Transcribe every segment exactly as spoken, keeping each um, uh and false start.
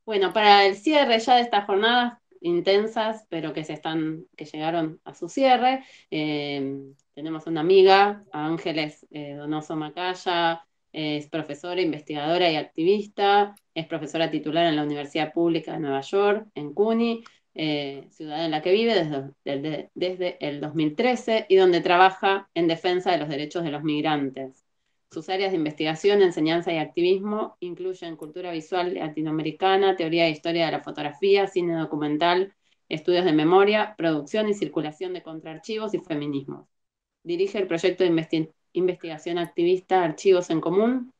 Bueno, para el cierre ya de estas jornadas intensas, pero que se están, que llegaron a su cierre, eh, tenemos una amiga, Ángeles eh, Donoso Macaya, eh, es profesora, investigadora y activista, es profesora titular en la Universidad Pública de Nueva York, en CUNY, eh, ciudad en la que vive desde, desde, desde el dos mil trece y donde trabaja en defensa de los derechos de los migrantes. Sus áreas de investigación, enseñanza y activismo incluyen cultura visual latinoamericana, teoría e historia de la fotografía, cine documental, estudios de memoria, producción y circulación de contraarchivos y feminismos. Dirige el proyecto de investi investigación activista Archivos en Común,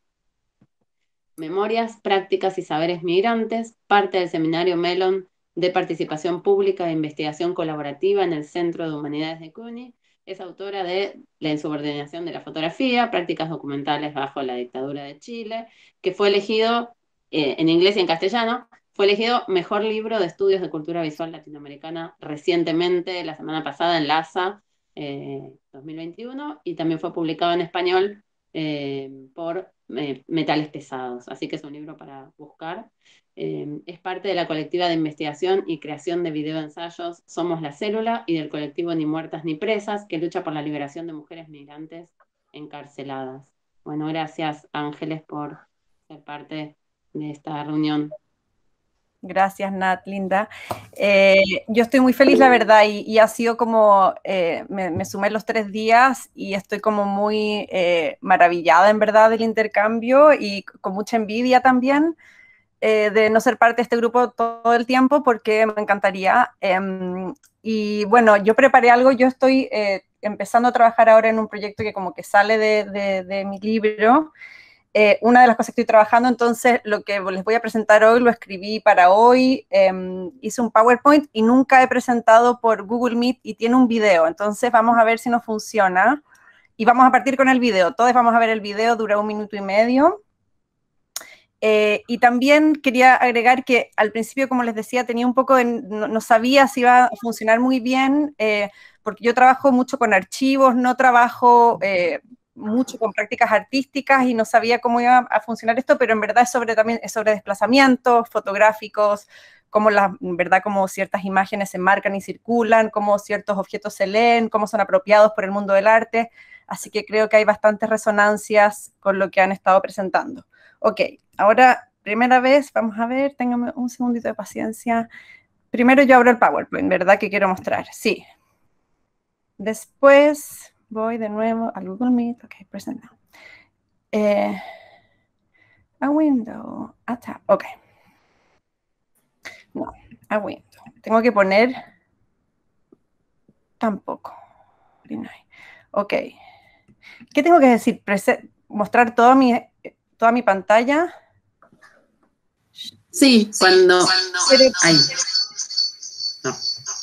Memorias, Prácticas y Saberes Migrantes, parte del seminario Mellon de Participación Pública e Investigación Colaborativa en el Centro de Humanidades de CUNY. Es autora de La insubordinación de la fotografía, prácticas documentales bajo la dictadura de Chile, que fue elegido eh, en inglés y en castellano, fue elegido mejor libro de estudios de cultura visual latinoamericana recientemente, la semana pasada en LASA eh, dos mil veintiuno, y también fue publicado en español eh, por eh, Metales Pesados. Así que es un libro para buscar. Eh, es parte de la colectiva de investigación y creación de videoensayos Somos la Célula y del colectivo Ni Muertas ni Presas, que lucha por la liberación de mujeres migrantes encarceladas. Bueno, gracias Ángeles por ser parte de esta reunión. Gracias, Nat, linda. Eh, yo estoy muy feliz, la verdad, y, y ha sido como, eh, me, me, sumé los tres días y estoy como muy eh, maravillada, en verdad, del intercambio y con mucha envidia también eh, de no ser parte de este grupo todo el tiempo porque me encantaría. Eh, y bueno, yo preparé algo, yo estoy eh, empezando a trabajar ahora en un proyecto que como que sale de, de, de mi libro. Eh, una de las cosas que estoy trabajando, entonces lo que les voy a presentar hoy lo escribí para hoy, eh, hice un PowerPoint y nunca he presentado por Google Meet y tiene un video, entonces vamos a ver si nos funciona y vamos a partir con el video, todos vamos a ver el video, dura un minuto y medio. Eh, y también quería agregar que al principio, como les decía, tenía un poco de, no, no sabía si iba a funcionar muy bien, eh, porque yo trabajo mucho con archivos, no trabajo eh, mucho con prácticas artísticas y no sabía cómo iba a funcionar esto, pero en verdad es sobre, también, es sobre desplazamientos fotográficos, cómo las, en verdad, cómo ciertas imágenes se marcan y circulan, cómo ciertos objetos se leen, cómo son apropiados por el mundo del arte, así que creo que hay bastantes resonancias con lo que han estado presentando. Ok, ahora, primera vez, vamos a ver, ténganme un segundito de paciencia. Primero yo abro el PowerPoint, ¿verdad? Que quiero mostrar, sí. Después voy de nuevo al Google Meet, ok, present now. Eh, a window, a tab, ok. No, a window. Tengo que poner, tampoco. Ok. ¿Qué tengo que decir? Prese mostrar toda mi, toda mi pantalla. Sí, cuando... Ahí. No.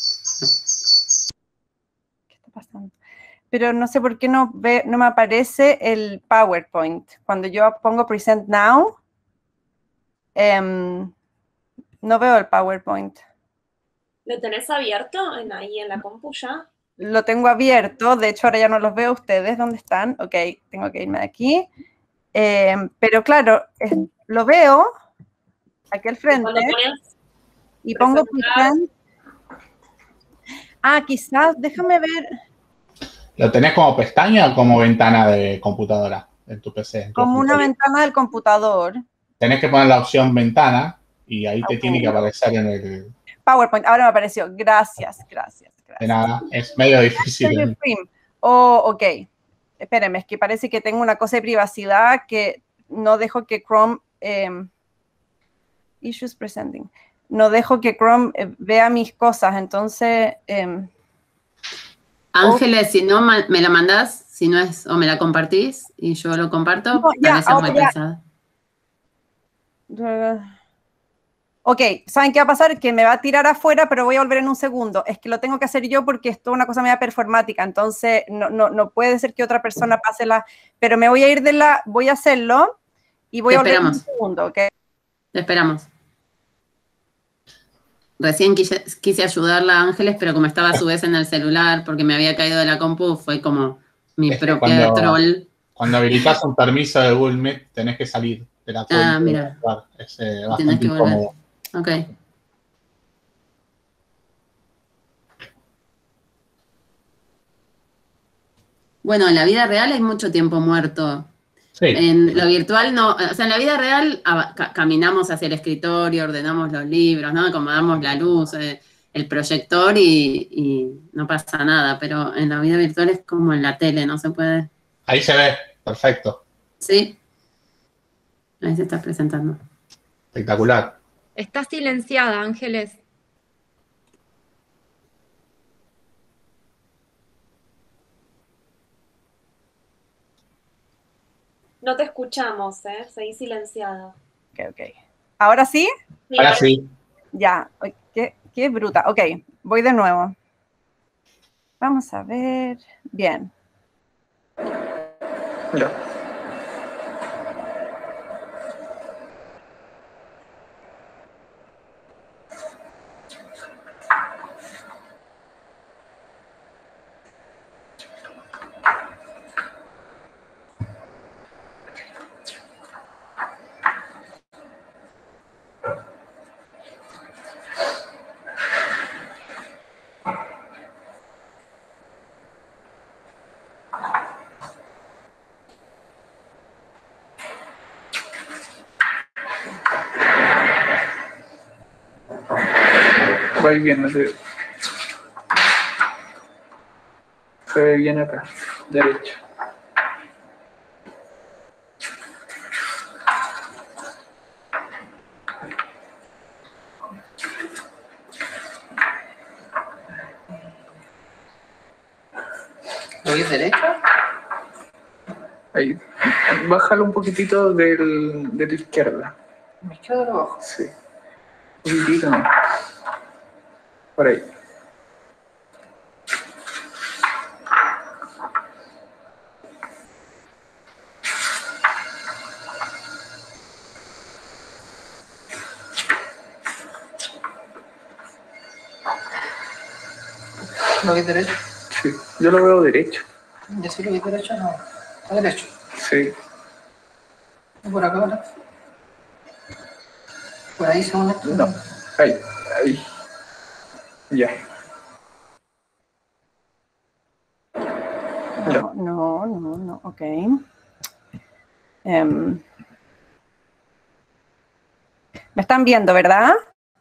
¿Qué está pasando? Pero no sé por qué no, ve, no me aparece el PowerPoint. Cuando yo pongo Present Now, eh, no veo el PowerPoint. ¿Lo tenés abierto en, ahí en la compu ya? Lo tengo abierto, de hecho ahora ya no los veo ustedes, ¿dónde están? Ok, tengo que irme de aquí. Eh, pero claro, es, lo veo aquí al frente y pongo Present. Ah, quizás, déjame ver. ¿Lo tenés como pestaña o como ventana de computadora en tu P C? En tu como una ventana del computador. Tenés que poner la opción ventana y ahí te okay. tiene que aparecer en el... PowerPoint, ahora me apareció. Gracias, gracias. gracias. De nada, es medio difícil. Oh, ok. Espérenme, es que parece que tengo una cosa de privacidad que no dejo que Chrome... Eh, issues presenting. No dejo que Chrome eh, vea mis cosas, entonces... Eh, Ángeles, oh. si no me la mandás, si no es, o me la compartís y yo lo comparto, no, ya, a veces oh, muy ya. pesada. Uh, ok, ¿saben qué va a pasar? Que me va a tirar afuera, pero voy a volver en un segundo. Es que lo tengo que hacer yo porque esto es una cosa media performática, entonces no, no, no puede ser que otra persona pase la... Pero me voy a ir de la... Voy a hacerlo y voy Te a volver esperamos. en un segundo, ¿ok? Te esperamos. Recién quise, quise ayudarla a Ángeles, pero como estaba a su vez en el celular, porque me había caído de la compu, fue como mi es propia cuando, troll. Cuando habilitas un permiso de Google Meet, tenés que salir de la cuenta. Ah, mira. Es eh, bastante incómodo. Ok. Bueno, en la vida real hay mucho tiempo muerto. Sí. En lo virtual no, o sea, en la vida real a, ca, caminamos hacia el escritorio, ordenamos los libros, ¿no? Acomodamos la luz, eh, el proyector y, y no pasa nada, pero en la vida virtual es como en la tele, no se puede. Ahí se ve, perfecto. Sí, ahí se está presentando. Espectacular. Está silenciada, Ángeles. No te escuchamos, ¿eh? Seguí silenciada. Ok, ok. ¿Ahora sí? Ahora sí. Ya, qué, qué bruta. Ok, voy de nuevo. Vamos a ver. Bien. Mira. Va bien, se, se ve bien acá, derecho. ¿Lo ves derecho? Ahí, bájalo un poquitito del, de tu izquierda. ¿Me izquierda o abajo? Sí, un poquitito más. Por ahí. ¿Lo ves derecho? Sí, yo lo veo derecho. ¿Ya sí lo ves derecho? No. ¿Está derecho? Sí. ¿Y por acá ahora? ¿Por ahí según esto? No, ahí, ahí. Ya. No, no, no, no, ok. Um, ¿Me están viendo, verdad?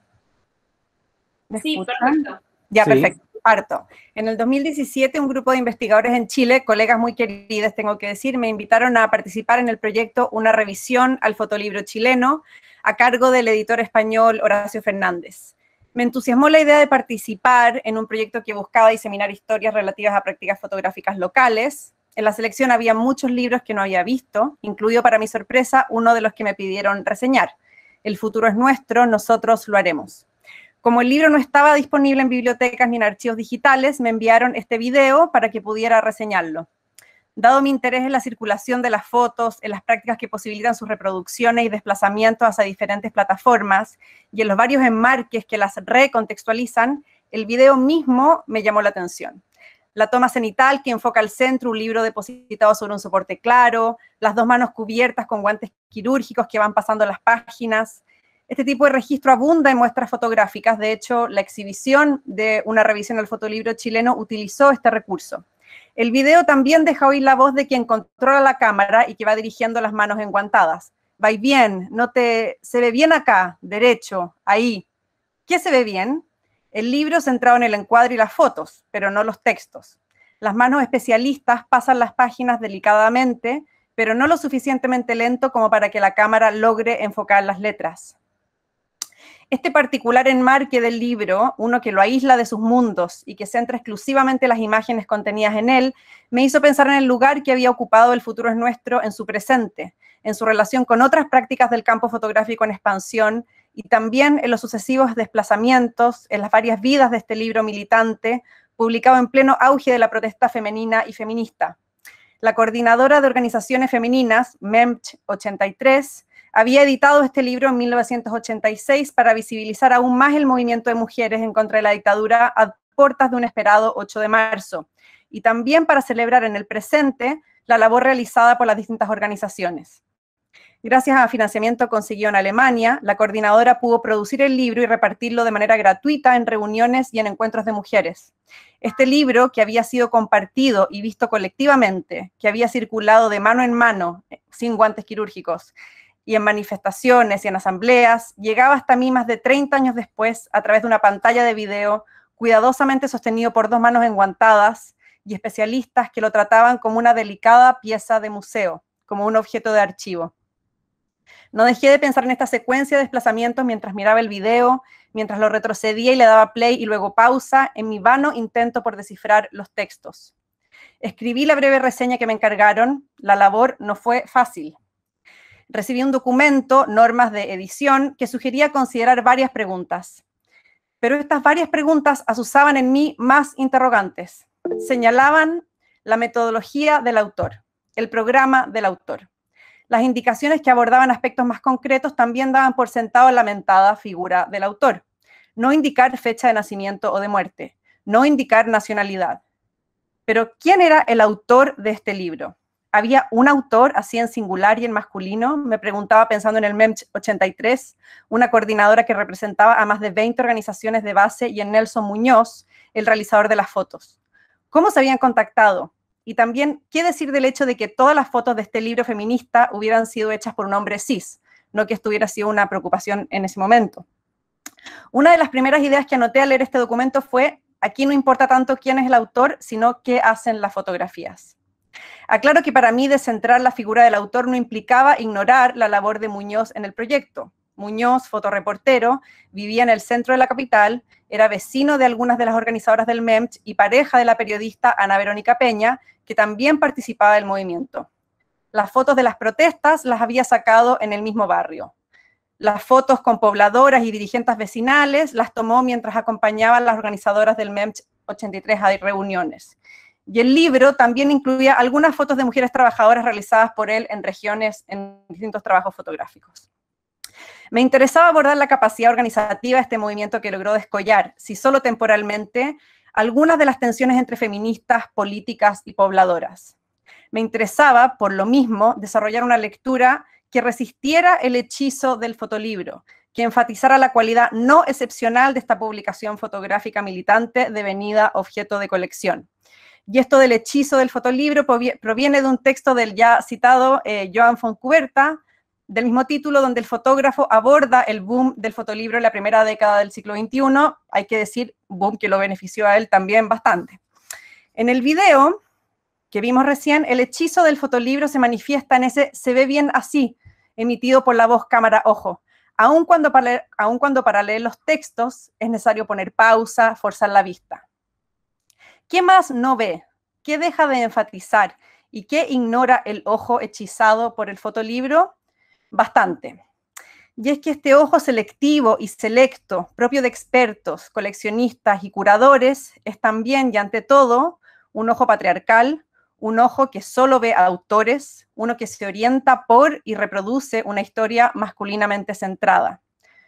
¿Me Sí, escuchan? perfecto. Ya, Sí. perfecto. Parto. En el dos mil diecisiete, un grupo de investigadores en Chile, colegas muy queridos, tengo que decir, me invitaron a participar en el proyecto Una revisión al fotolibro chileno, a cargo del editor español Horacio Fernández. Me entusiasmó la idea de participar en un proyecto que buscaba diseminar historias relativas a prácticas fotográficas locales. En la selección había muchos libros que no había visto, incluido, para mi sorpresa, uno de los que me pidieron reseñar. El futuro es nuestro, nosotros lo haremos. Como el libro no estaba disponible en bibliotecas ni en archivos digitales, me enviaron este video para que pudiera reseñarlo. Dado mi interés en la circulación de las fotos, en las prácticas que posibilitan sus reproducciones y desplazamientos hacia diferentes plataformas, y en los varios enmarques que las recontextualizan, el video mismo me llamó la atención. La toma cenital que enfoca al centro, un libro depositado sobre un soporte claro, las dos manos cubiertas con guantes quirúrgicos que van pasando las páginas. Este tipo de registro abunda en muestras fotográficas. De hecho, la exhibición de una revisión al fotolibro chileno utilizó este recurso. El video también deja oír la voz de quien controla la cámara y que va dirigiendo las manos enguantadas. Va bien, no te, se ve bien acá, derecho, ahí. ¿Qué se ve bien? El libro centrado en el encuadre y las fotos, pero no los textos. Las manos especialistas pasan las páginas delicadamente, pero no lo suficientemente lento como para que la cámara logre enfocar las letras. Este particular enmarque del libro, uno que lo aísla de sus mundos y que centra exclusivamente las imágenes contenidas en él, me hizo pensar en el lugar que había ocupado El futuro es nuestro en su presente, en su relación con otras prácticas del campo fotográfico en expansión y también en los sucesivos desplazamientos, en las varias vidas de este libro militante, publicado en pleno auge de la protesta femenina y feminista. La coordinadora de organizaciones femeninas, MEMCH ochenta y tres, había editado este libro en mil novecientos ochenta y seis para visibilizar aún más el movimiento de mujeres en contra de la dictadura a puertas de un esperado ocho de marzo, y también para celebrar en el presente la labor realizada por las distintas organizaciones. Gracias a financiamiento conseguido en Alemania, la coordinadora pudo producir el libro y repartirlo de manera gratuita en reuniones y en encuentros de mujeres. Este libro, que había sido compartido y visto colectivamente, que había circulado de mano en mano, sin guantes quirúrgicos, y en manifestaciones y en asambleas, llegaba hasta mí más de treinta años después a través de una pantalla de video, cuidadosamente sostenido por dos manos enguantadas y especialistas que lo trataban como una delicada pieza de museo, como un objeto de archivo. No dejé de pensar en esta secuencia de desplazamientos mientras miraba el video, mientras lo retrocedía y le daba play y luego pausa en mi vano intento por descifrar los textos. Escribí la breve reseña que me encargaron. La labor no fue fácil. Recibí un documento, normas de edición, que sugería considerar varias preguntas. Pero estas varias preguntas asusaban en mí más interrogantes. Señalaban la metodología del autor, el programa del autor. Las indicaciones que abordaban aspectos más concretos también daban por sentado la lamentada figura del autor. No indicar fecha de nacimiento o de muerte, no indicar nacionalidad. Pero, ¿quién era el autor de este libro? ¿Había un autor así en singular y en masculino? Me preguntaba pensando en el MEMCH ochenta y tres, una coordinadora que representaba a más de veinte organizaciones de base, y en Nelson Muñoz, el realizador de las fotos. ¿Cómo se habían contactado? Y también, ¿qué decir del hecho de que todas las fotos de este libro feminista hubieran sido hechas por un hombre cis? No que esto hubiera sido una preocupación en ese momento. Una de las primeras ideas que anoté al leer este documento fue: aquí no importa tanto quién es el autor, sino qué hacen las fotografías. Aclaro que para mí descentrar la figura del autor no implicaba ignorar la labor de Muñoz en el proyecto. Muñoz, fotoreportero, vivía en el centro de la capital, era vecino de algunas de las organizadoras del MEMCH y pareja de la periodista Ana Verónica Peña, que también participaba del movimiento. Las fotos de las protestas las había sacado en el mismo barrio. Las fotos con pobladoras y dirigentes vecinales las tomó mientras acompañaba a las organizadoras del MEMCH ochenta y tres a reuniones. Y el libro también incluía algunas fotos de mujeres trabajadoras realizadas por él en regiones, en distintos trabajos fotográficos. Me interesaba abordar la capacidad organizativa de este movimiento que logró descollar, si solo temporalmente, algunas de las tensiones entre feministas, políticas y pobladoras. Me interesaba, por lo mismo, desarrollar una lectura que resistiera el hechizo del fotolibro, que enfatizara la cualidad no excepcional de esta publicación fotográfica militante devenida objeto de colección. Y esto del hechizo del fotolibro proviene de un texto del ya citado eh, Joan Fontcuberta, del mismo título, donde el fotógrafo aborda el boom del fotolibro en la primera década del siglo veintiuno, hay que decir, boom que lo benefició a él también bastante. En el video que vimos recién, el hechizo del fotolibro se manifiesta en ese "se ve bien así", emitido por la voz cámara ojo, aun cuando para leer, aun cuando para leer los textos es necesario poner pausa, forzar la vista. ¿Qué más no ve? ¿Qué deja de enfatizar? ¿Y qué ignora el ojo hechizado por el fotolibro? Bastante. Y es que este ojo selectivo y selecto, propio de expertos, coleccionistas y curadores, es también y ante todo un ojo patriarcal, un ojo que solo ve a autores, uno que se orienta por y reproduce una historia masculinamente centrada.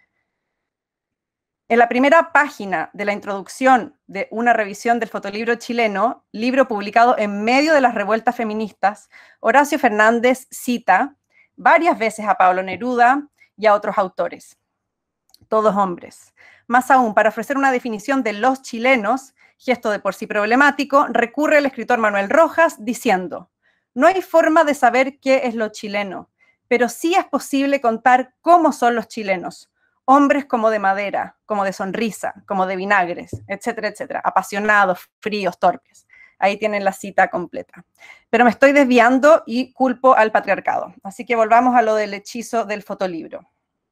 En la primera página de la introducción de una revisión del fotolibro chileno, libro publicado en medio de las revueltas feministas, Horacio Fernández cita varias veces a Pablo Neruda y a otros autores, todos hombres. Más aún, para ofrecer una definición de los chilenos, gesto de por sí problemático, recurre el escritor Manuel Rojas diciendo: no hay forma de saber qué es lo chileno, pero sí es posible contar cómo son los chilenos, hombres como de madera, como de sonrisa, como de vinagres, etcétera, etcétera, apasionados, fríos, torpes. Ahí tienen la cita completa. Pero me estoy desviando y culpo al patriarcado. Así que volvamos a lo del hechizo del fotolibro.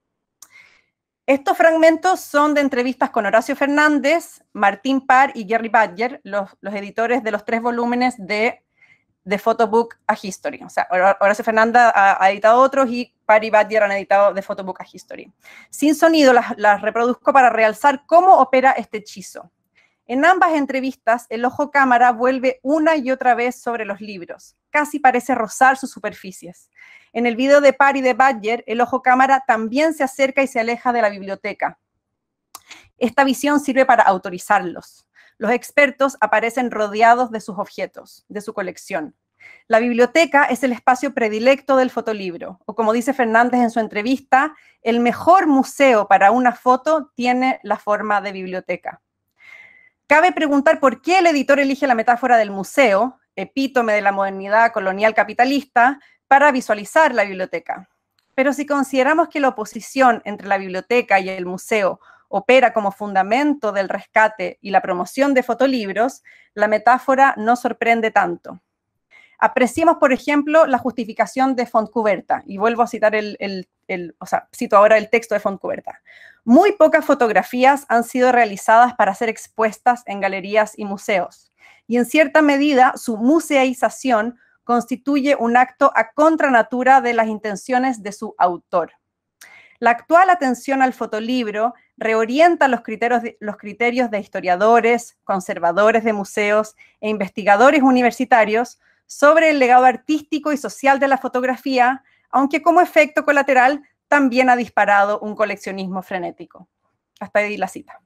Estos fragmentos son de entrevistas con Horacio Fernández, Martín Parr y Jerry Badger, los, los editores de los tres volúmenes de The Photobook a History. O sea, Horacio Fernández ha, ha editado otros y Parr y Badger han editado The Photobook a History. Sin sonido las, las reproduzco para realzar cómo opera este hechizo. En ambas entrevistas, el ojo cámara vuelve una y otra vez sobre los libros. Casi parece rozar sus superficies. En el video de Parr y de Badger, el ojo cámara también se acerca y se aleja de la biblioteca. Esta visión sirve para autorizarlos. Los expertos aparecen rodeados de sus objetos, de su colección. La biblioteca es el espacio predilecto del fotolibro, o como dice Fernández en su entrevista, el mejor museo para una foto tiene la forma de biblioteca. Cabe preguntar por qué el editor elige la metáfora del museo, epítome de la modernidad colonial capitalista, para visualizar la biblioteca. Pero si consideramos que la oposición entre la biblioteca y el museo opera como fundamento del rescate y la promoción de fotolibros, la metáfora no sorprende tanto. Apreciemos, por ejemplo, la justificación de Fontcuberta, y vuelvo a citar el, el, el, o sea, cito ahora el texto de Fontcuberta. Muy pocas fotografías han sido realizadas para ser expuestas en galerías y museos, y en cierta medida su museización constituye un acto a contranatura de las intenciones de su autor. La actual atención al fotolibro reorienta los criterios de, los criterios de historiadores, conservadores de museos e investigadores universitarios sobre el legado artístico y social de la fotografía, aunque como efecto colateral también ha disparado un coleccionismo frenético. Hasta ahí la cita.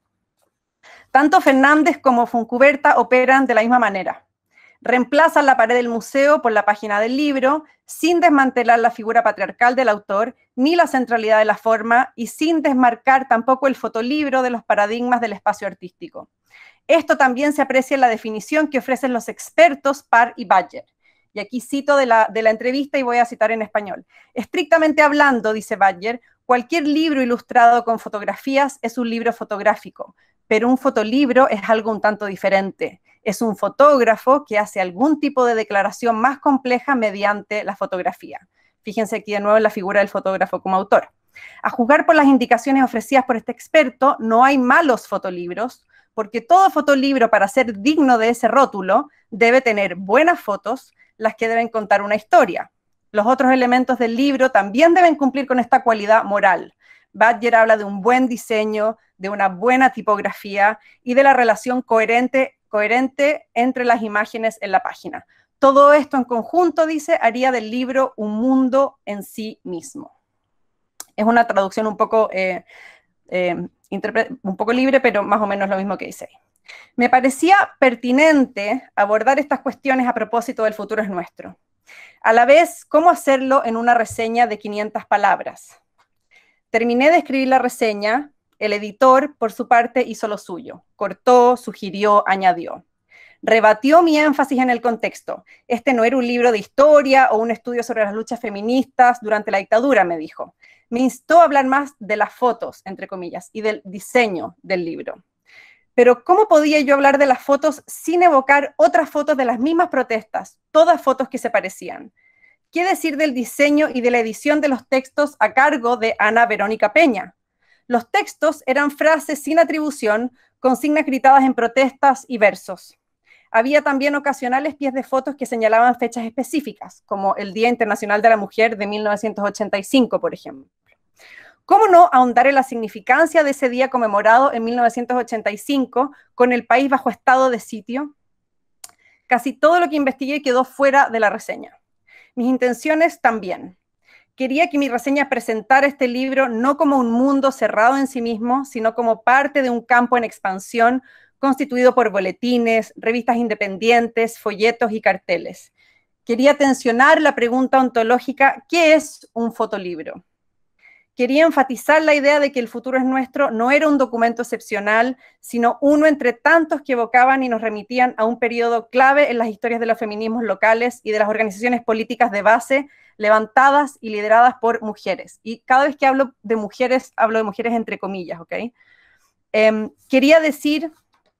Tanto Fernández como Fontcuberta operan de la misma manera. Reemplazan la pared del museo por la página del libro, sin desmantelar la figura patriarcal del autor, ni la centralidad de la forma, y sin desmarcar tampoco el fotolibro de los paradigmas del espacio artístico. Esto también se aprecia en la definición que ofrecen los expertos Parr y Badger. Y aquí cito de la, de la entrevista y voy a citar en español. Estrictamente hablando, dice Badger, cualquier libro ilustrado con fotografías es un libro fotográfico, pero un fotolibro es algo un tanto diferente. Es un fotógrafo que hace algún tipo de declaración más compleja mediante la fotografía. Fíjense aquí de nuevo en la figura del fotógrafo como autor. A juzgar por las indicaciones ofrecidas por este experto, no hay malos fotolibros, porque todo fotolibro, para ser digno de ese rótulo, debe tener buenas fotos, las que deben contar una historia. Los otros elementos del libro también deben cumplir con esta cualidad moral. Badger habla de un buen diseño, de una buena tipografía y de la relación coherente, coherente entre las imágenes en la página. Todo esto en conjunto, dice, haría del libro un mundo en sí mismo. Es una traducción un poco, eh, eh, un poco libre, pero más o menos lo mismo que dice ahí. Me parecía pertinente abordar estas cuestiones a propósito del futuro es nuestro. A la vez, ¿cómo hacerlo en una reseña de quinientas palabras? Terminé de escribir la reseña, el editor, por su parte, hizo lo suyo. Cortó, sugirió, añadió. Rebatió mi énfasis en el contexto. Este no era un libro de historia o un estudio sobre las luchas feministas durante la dictadura, me dijo. Me instó a hablar más de las fotos, entre comillas, y del diseño del libro. Pero ¿cómo podía yo hablar de las fotos sin evocar otras fotos de las mismas protestas? Todas fotos que se parecían. ¿Qué decir del diseño y de la edición de los textos a cargo de Ana Verónica Peña? Los textos eran frases sin atribución, consignas gritadas en protestas y versos. Había también ocasionales pies de fotos que señalaban fechas específicas, como el Día Internacional de la Mujer de mil novecientos ochenta y cinco, por ejemplo. ¿Cómo no ahondar en la significancia de ese día conmemorado en mil novecientos ochenta y cinco con el país bajo estado de sitio? Casi todo lo que investigué quedó fuera de la reseña. Mis intenciones también. Quería que mi reseña presentara este libro no como un mundo cerrado en sí mismo, sino como parte de un campo en expansión constituido por boletines, revistas independientes, folletos y carteles. Quería tensionar la pregunta ontológica, ¿qué es un fotolibro? Quería enfatizar la idea de que El futuro es nuestro no era un documento excepcional, sino uno entre tantos que evocaban y nos remitían a un periodo clave en las historias de los feminismos locales y de las organizaciones políticas de base levantadas y lideradas por mujeres. Y cada vez que hablo de mujeres, hablo de mujeres entre comillas, ¿ok? Eh, quería decir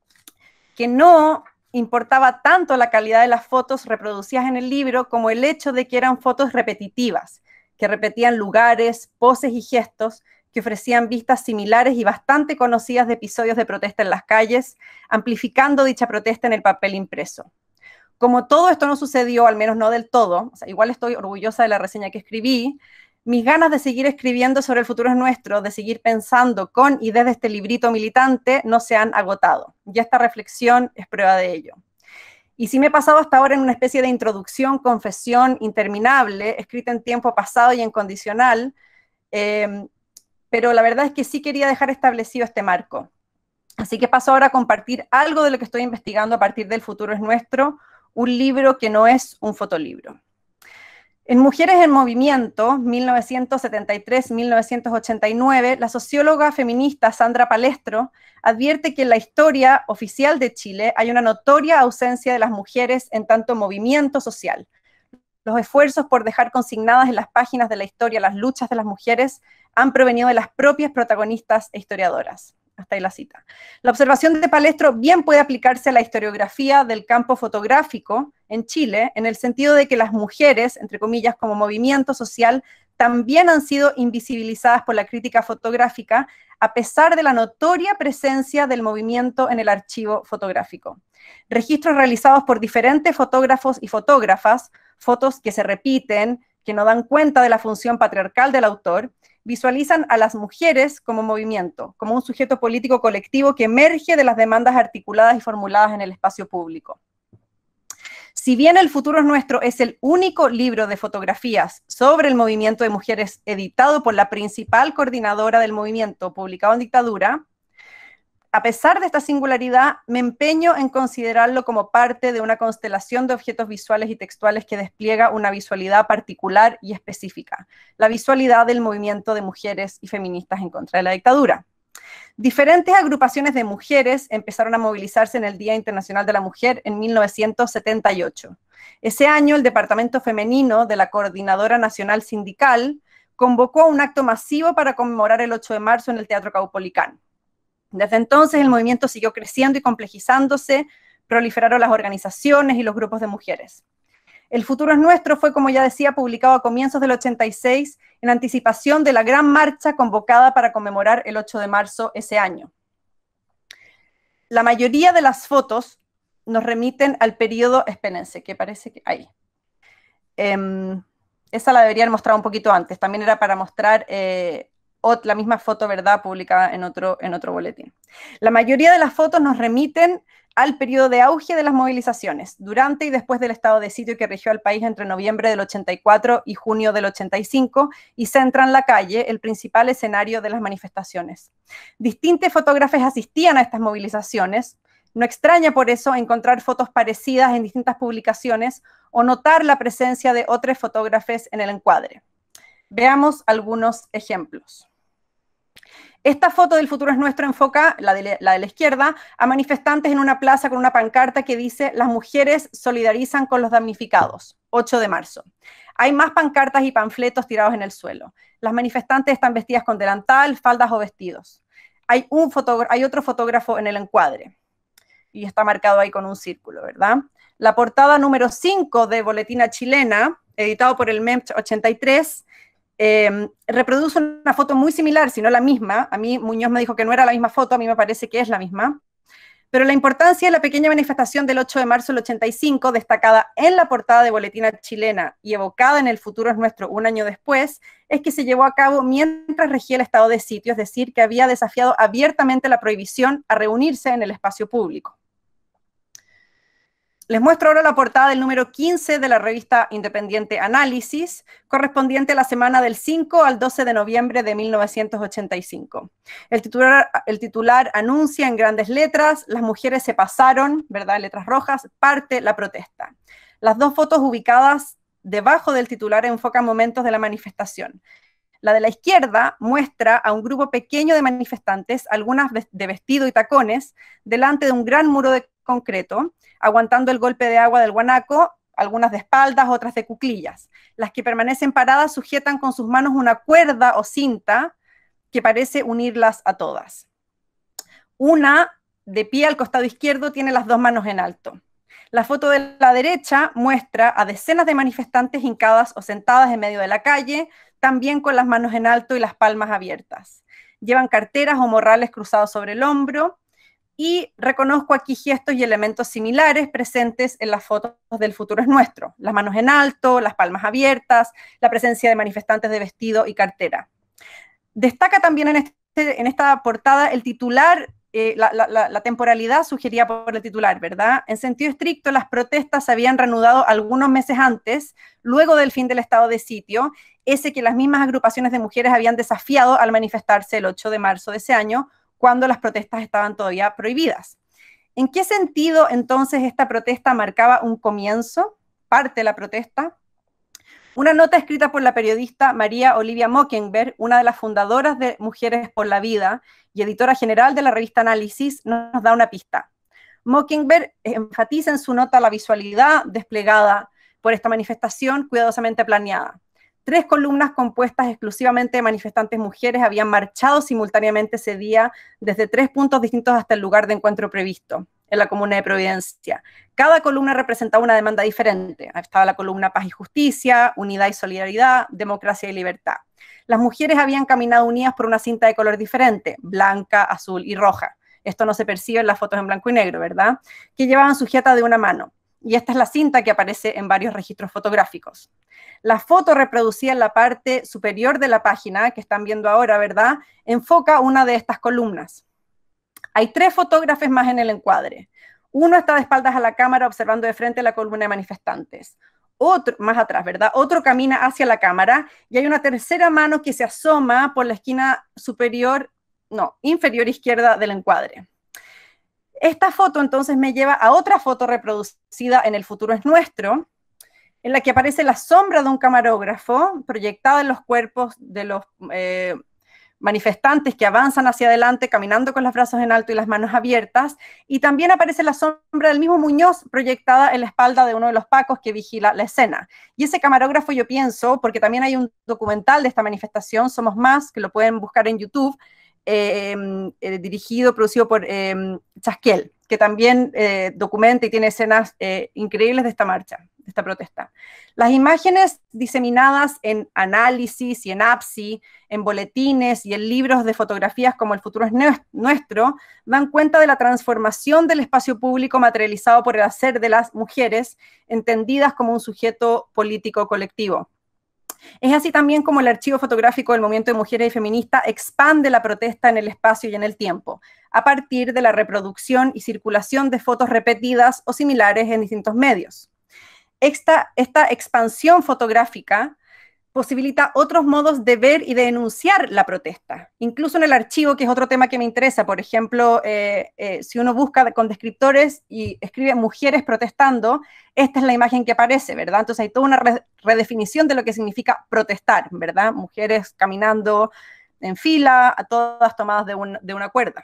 que no importaba tanto la calidad de las fotos reproducidas en el libro como el hecho de que eran fotos repetitivas, que repetían lugares, poses y gestos, que ofrecían vistas similares y bastante conocidas de episodios de protesta en las calles, amplificando dicha protesta en el papel impreso. Como todo esto no sucedió, al menos no del todo, o sea, igual estoy orgullosa de la reseña que escribí, mis ganas de seguir escribiendo sobre El futuro es nuestro, de seguir pensando con y desde este librito militante, no se han agotado. Y esta reflexión es prueba de ello. Y sí me he pasado hasta ahora en una especie de introducción, confesión interminable, escrita en tiempo pasado y en condicional, eh, pero la verdad es que sí quería dejar establecido este marco. Así que paso ahora a compartir algo de lo que estoy investigando a partir del futuro es nuestro, un libro que no es un fotolibro. En Mujeres en Movimiento, mil novecientos setenta y tres a mil novecientos ochenta y nueve, la socióloga feminista Sandra Palestro advierte que en la historia oficial de Chile hay una notoria ausencia de las mujeres en tanto movimiento social. Los esfuerzos por dejar consignadas en las páginas de la historia las luchas de las mujeres han provenido de las propias protagonistas e historiadoras. Hasta ahí la cita. La observación de Palestro bien puede aplicarse a la historiografía del campo fotográfico en Chile, en el sentido de que las mujeres, entre comillas, como movimiento social, también han sido invisibilizadas por la crítica fotográfica, a pesar de la notoria presencia del movimiento en el archivo fotográfico. Registros realizados por diferentes fotógrafos y fotógrafas, fotos que se repiten, que no dan cuenta de la función patriarcal del autor, visualizan a las mujeres como movimiento, como un sujeto político colectivo que emerge de las demandas articuladas y formuladas en el espacio público. Si bien El futuro es nuestro es el único libro de fotografías sobre el movimiento de mujeres editado por la principal coordinadora del movimiento, publicado en dictadura, a pesar de esta singularidad, me empeño en considerarlo como parte de una constelación de objetos visuales y textuales que despliega una visualidad particular y específica, la visualidad del movimiento de mujeres y feministas en contra de la dictadura. Diferentes agrupaciones de mujeres empezaron a movilizarse en el Día Internacional de la Mujer en mil novecientos setenta y ocho. Ese año, el Departamento Femenino de la Coordinadora Nacional Sindical convocó un acto masivo para conmemorar el ocho de marzo en el Teatro Caupolicán. Desde entonces el movimiento siguió creciendo y complejizándose, proliferaron las organizaciones y los grupos de mujeres. El futuro es nuestro fue, como ya decía, publicado a comienzos del ochenta y seis en anticipación de la gran marcha convocada para conmemorar el ocho de marzo ese año. La mayoría de las fotos nos remiten al periodo, espérense, que parece que ahí. Eh, esa la deberían mostrar un poquito antes, también era para mostrar... Eh, la misma foto, ¿verdad?, publicada en otro, en otro boletín. La mayoría de las fotos nos remiten al periodo de auge de las movilizaciones, durante y después del estado de sitio que rigió al país entre noviembre del ochenta y cuatro y junio del ochenta y cinco, y centran la calle, el principal escenario de las manifestaciones. Distintos fotógrafos asistían a estas movilizaciones. No extraña por eso encontrar fotos parecidas en distintas publicaciones o notar la presencia de otros fotógrafos en el encuadre. Veamos algunos ejemplos. Esta foto del futuro es nuestro enfoca, la de la, de la izquierda, a manifestantes en una plaza con una pancarta que dice «Las mujeres solidarizan con los damnificados», ocho de marzo. Hay más pancartas y panfletos tirados en el suelo. Las manifestantes están vestidas con delantal, faldas o vestidos. Hay, un hay otro fotógrafo en el encuadre y está marcado ahí con un círculo, ¿verdad? La portada número cinco de Boletina Chilena, editado por el M E M C ochenta y tres, Eh, reproduce una foto muy similar, si no la misma. A mí Muñoz me dijo que no era la misma foto, a mí me parece que es la misma. Pero la importancia de la pequeña manifestación del ocho de marzo del ochenta y cinco, destacada en la portada de Boletina Chilena y evocada en El futuro es nuestro un año después, es que se llevó a cabo mientras regía el estado de sitio, es decir, que había desafiado abiertamente la prohibición a reunirse en el espacio público. Les muestro ahora la portada del número quince de la revista independiente Análisis, correspondiente a la semana del cinco al doce de noviembre de mil novecientos ochenta y cinco. El titular, el titular anuncia en grandes letras, las mujeres se pasaron, ¿verdad?, en letras rojas, parte la protesta. Las dos fotos ubicadas debajo del titular enfocan momentos de la manifestación. La de la izquierda muestra a un grupo pequeño de manifestantes, algunas de vestido y tacones, delante de un gran muro de concreto, aguantando el golpe de agua del guanaco, algunas de espaldas, otras de cuclillas. Las que permanecen paradas sujetan con sus manos una cuerda o cinta que parece unirlas a todas. Una, de pie al costado izquierdo, tiene las dos manos en alto. La foto de la derecha muestra a decenas de manifestantes hincadas o sentadas en medio de la calle, también con las manos en alto y las palmas abiertas. Llevan carteras o morrales cruzados sobre el hombro, y reconozco aquí gestos y elementos similares presentes en las fotos del futuro es nuestro. Las manos en alto, las palmas abiertas, la presencia de manifestantes de vestido y cartera. Destaca también en, este, en esta portada el titular, eh, la, la, la temporalidad sugerida por el titular, ¿verdad? En sentido estricto, las protestas se habían reanudado algunos meses antes, luego del fin del estado de sitio, ese que las mismas agrupaciones de mujeres habían desafiado al manifestarse el ocho de marzo de ese año, cuando las protestas estaban todavía prohibidas. ¿En qué sentido entonces esta protesta marcaba un comienzo, parte de la protesta? Una nota escrita por la periodista María Olivia Mockenberg, una de las fundadoras de Mujeres por la Vida y editora general de la revista Análisis, nos da una pista. Mockenberg enfatiza en su nota la visualidad desplegada por esta manifestación cuidadosamente planeada. Tres columnas compuestas exclusivamente de manifestantes mujeres habían marchado simultáneamente ese día desde tres puntos distintos hasta el lugar de encuentro previsto, en la comuna de Providencia. Cada columna representaba una demanda diferente. Estaba la columna Paz y Justicia, Unidad y Solidaridad, Democracia y Libertad. Las mujeres habían caminado unidas por una cinta de color diferente, blanca, azul y roja. Esto no se percibe en las fotos en blanco y negro, ¿verdad? Que llevaban sujeta de una mano. Y esta es la cinta que aparece en varios registros fotográficos. La foto reproducida en la parte superior de la página, que están viendo ahora, ¿verdad?, enfoca una de estas columnas. Hay tres fotógrafos más en el encuadre. Uno está de espaldas a la cámara observando de frente la columna de manifestantes. Otro, más atrás, ¿verdad? Otro camina hacia la cámara y hay una tercera mano que se asoma por la esquina superior, no, inferior izquierda del encuadre. Esta foto entonces me lleva a otra foto reproducida en El futuro es nuestro, en la que aparece la sombra de un camarógrafo proyectada en los cuerpos de los eh, manifestantes que avanzan hacia adelante caminando con los brazos en alto y las manos abiertas, y también aparece la sombra del mismo Muñoz proyectada en la espalda de uno de los pacos que vigila la escena. Y ese camarógrafo, yo pienso, porque también hay un documental de esta manifestación, Somos Más, que lo pueden buscar en YouTube, eh, eh, dirigido, producido por eh, Chasquiel, que también eh, documenta y tiene escenas eh, increíbles de esta marcha, de esta protesta. Las imágenes diseminadas en Análisis y en A P S I, en boletines y en libros de fotografías como El futuro es nuestro, dan cuenta de la transformación del espacio público materializado por el hacer de las mujeres, entendidas como un sujeto político colectivo. Es así también como el archivo fotográfico del movimiento de mujeres y feministas expande la protesta en el espacio y en el tiempo, a partir de la reproducción y circulación de fotos repetidas o similares en distintos medios. Esta, esta expansión fotográfica posibilita otros modos de ver y de enunciar la protesta, incluso en el archivo, que es otro tema que me interesa. Por ejemplo, eh, eh, si uno busca con descriptores y escribe mujeres protestando, esta es la imagen que aparece, ¿verdad? Entonces hay toda una re redefinición de lo que significa protestar, ¿verdad? Mujeres caminando en fila, a todas tomadas de, un, de una cuerda.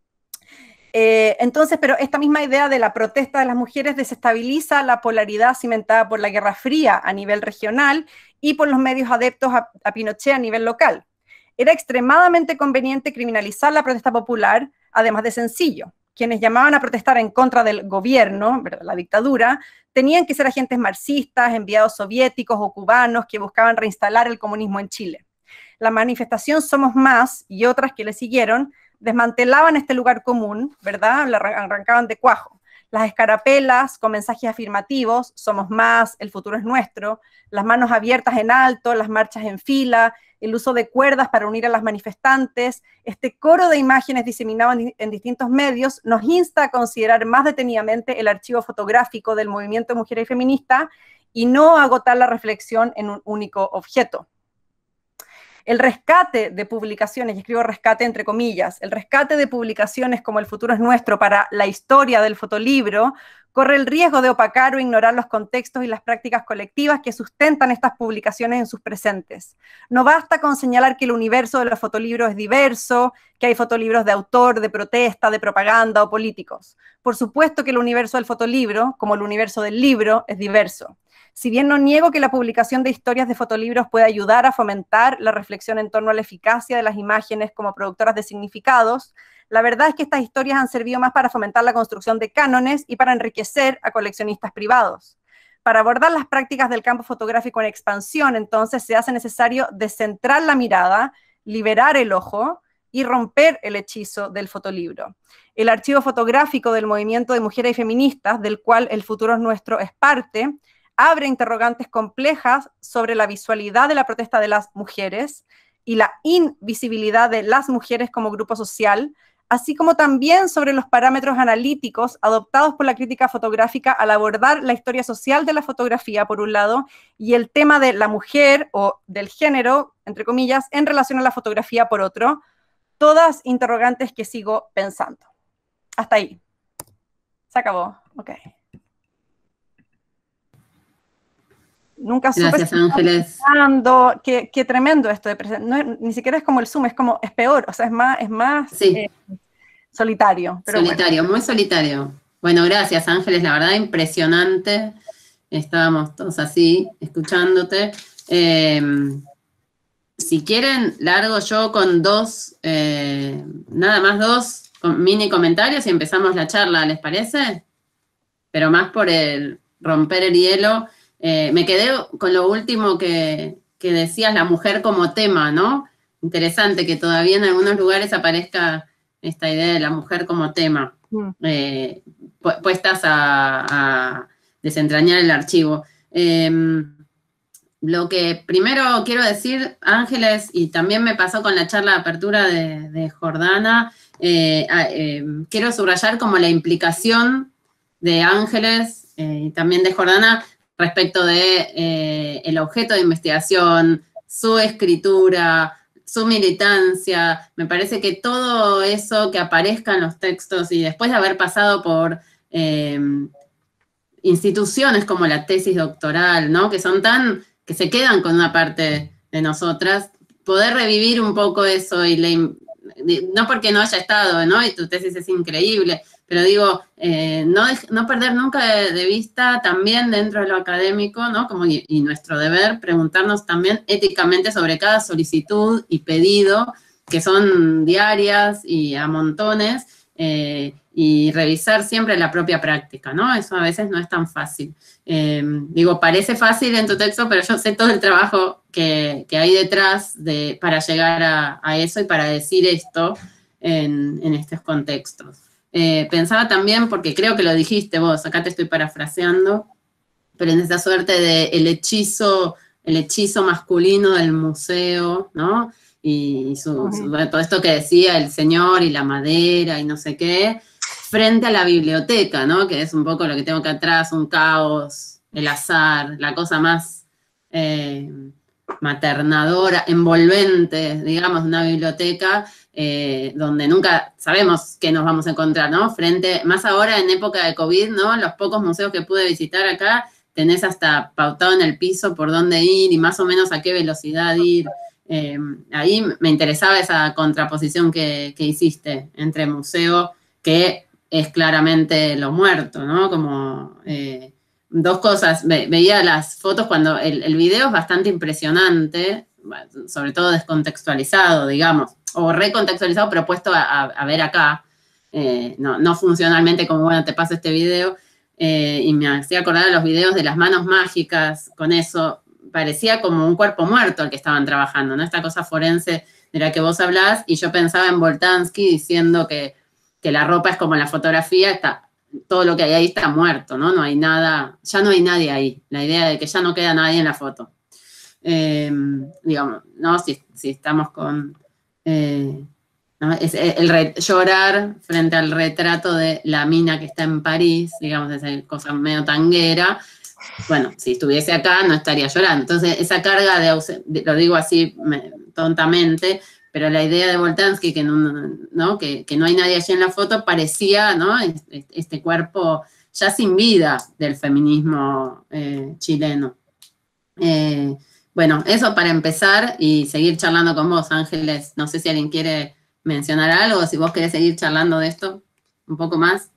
Eh, entonces, pero esta misma idea de la protesta de las mujeres desestabiliza la polaridad cimentada por la Guerra Fría a nivel regional y por los medios adeptos a, a Pinochet a nivel local. Era extremadamente conveniente criminalizar la protesta popular, además de sencillo. Quienes llamaban a protestar en contra del gobierno, ¿verdad?, la dictadura, tenían que ser agentes marxistas, enviados soviéticos o cubanos que buscaban reinstalar el comunismo en Chile. La manifestación Somos Más y otras que le siguieron desmantelaban este lugar común, ¿verdad? La arrancaban de cuajo. Las escarapelas con mensajes afirmativos, Somos Más, el futuro es nuestro, las manos abiertas en alto, las marchas en fila, el uso de cuerdas para unir a las manifestantes, este coro de imágenes diseminado en, en distintos medios nos insta a considerar más detenidamente el archivo fotográfico del movimiento de mujeres y feministas y no agotar la reflexión en un único objeto. El rescate de publicaciones, y escribo rescate entre comillas, el rescate de publicaciones como El futuro es nuestro para la historia del fotolibro, corre el riesgo de opacar o ignorar los contextos y las prácticas colectivas que sustentan estas publicaciones en sus presentes. No basta con señalar que el universo de los fotolibros es diverso, que hay fotolibros de autor, de protesta, de propaganda o políticos. Por supuesto que el universo del fotolibro, como el universo del libro, es diverso. Si bien no niego que la publicación de historias de fotolibros puede ayudar a fomentar la reflexión en torno a la eficacia de las imágenes como productoras de significados, la verdad es que estas historias han servido más para fomentar la construcción de cánones y para enriquecer a coleccionistas privados. Para abordar las prácticas del campo fotográfico en expansión, entonces, se hace necesario descentrar la mirada, liberar el ojo y romper el hechizo del fotolibro. El archivo fotográfico del movimiento de mujeres y feministas, del cual El futuro es nuestro es parte, abre interrogantes complejas sobre la visualidad de la protesta de las mujeres y la invisibilidad de las mujeres como grupo social, así como también sobre los parámetros analíticos adoptados por la crítica fotográfica al abordar la historia social de la fotografía, por un lado, y el tema de la mujer o del género, entre comillas, en relación a la fotografía, por otro. Todas interrogantes que sigo pensando. Hasta ahí. Se acabó, ok. Nunca supe Gracias, si estaba Ángeles. pensando. Qué, qué tremendo esto de presencia. No es- ni siquiera es como el Zoom, es como, es peor, o sea, es más, es más Sí. eh, solitario. Pero Solitario, muy solitario. Bueno, gracias, Ángeles, la verdad impresionante. Estábamos todos así, escuchándote. Eh, si quieren, largo yo con dos, eh, nada más dos con mini comentarios y empezamos la charla, ¿les parece? Pero más por el romper el hielo. Eh, me quedé con lo último que, que decías, la mujer como tema, ¿no? Interesante que todavía en algunos lugares aparezca esta idea de la mujer como tema, Mm. eh, pu- puestas a, a desentrañar el archivo. Eh, lo que primero quiero decir, Ángeles, y también me pasó con la charla de apertura de, de Jordana, eh, a- eh, quiero subrayar como la implicación de Ángeles eh, y también de Jordana respecto de eh, el objeto de investigación, su escritura, su militancia. Me parece que todo eso que aparezca en los textos y después de haber pasado por eh, instituciones como la tesis doctoral, ¿no? Que son tan, que se quedan con una parte de nosotras, poder revivir un poco eso y le, no porque no haya estado, ¿no? Y tu tesis es increíble, pero digo, eh, no, no perder nunca de, de vista también dentro de lo académico, ¿no? Como, y, y nuestro deber, preguntarnos también éticamente sobre cada solicitud y pedido, que son diarias y a montones, eh, y revisar siempre la propia práctica, ¿no? Eso a veces no es tan fácil. Eh, digo, parece fácil en tu texto, pero yo sé todo el trabajo que, que hay detrás de, para llegar a, a eso y para decir esto en, en estos contextos. Eh, pensaba también, porque creo que lo dijiste vos, acá te estoy parafraseando, pero en esa suerte de el hechizo, el hechizo masculino del museo, ¿no? Y su, su, todo esto que decía el señor y la madera y no sé qué, frente a la biblioteca, ¿no? Que es un poco lo que tengo acá atrás, un caos, el azar, la cosa más eh, maternadora, envolvente, digamos, una biblioteca eh, donde nunca sabemos qué nos vamos a encontrar, ¿no? Frente, más ahora en época de COVID, ¿no? Los pocos museos que pude visitar acá, tenés hasta pautado en el piso por dónde ir y más o menos a qué velocidad ir. Eh, ahí me interesaba esa contraposición que, que hiciste entre museo, que es claramente lo muerto, ¿no? Como eh, dos cosas. Ve, veía las fotos cuando el, el video es bastante impresionante, sobre todo descontextualizado, digamos, o recontextualizado, pero puesto a, a, a ver acá, eh, no, no funcionalmente como, bueno, te paso este video, eh, y me hacía acordar de los videos de las manos mágicas, con eso, parecía como un cuerpo muerto el que estaban trabajando, ¿no? Esta cosa forense de la que vos hablás, y yo pensaba en Boltanski diciendo que, que la ropa es como la fotografía, está, todo lo que hay ahí está muerto, ¿no? No hay nada, ya no hay nadie ahí, la idea de que ya no queda nadie en la foto. Eh, digamos, ¿no? Si, si estamos con... Eh, ¿no? Es el re, llorar frente al retrato de la mina que está en París, digamos, esa cosa medio tanguera. Bueno, si estuviese acá no estaría llorando. Entonces, esa carga de, de lo digo así me, tontamente, pero la idea de Boltanski, que no, ¿no? Que, que no hay nadie allí en la foto, parecía, ¿no? Este, este cuerpo ya sin vida del feminismo eh, chileno. Eh, bueno, eso para empezar y seguir charlando con vos, Ángeles. No sé si alguien quiere mencionar algo, si vos querés seguir charlando de esto un poco más.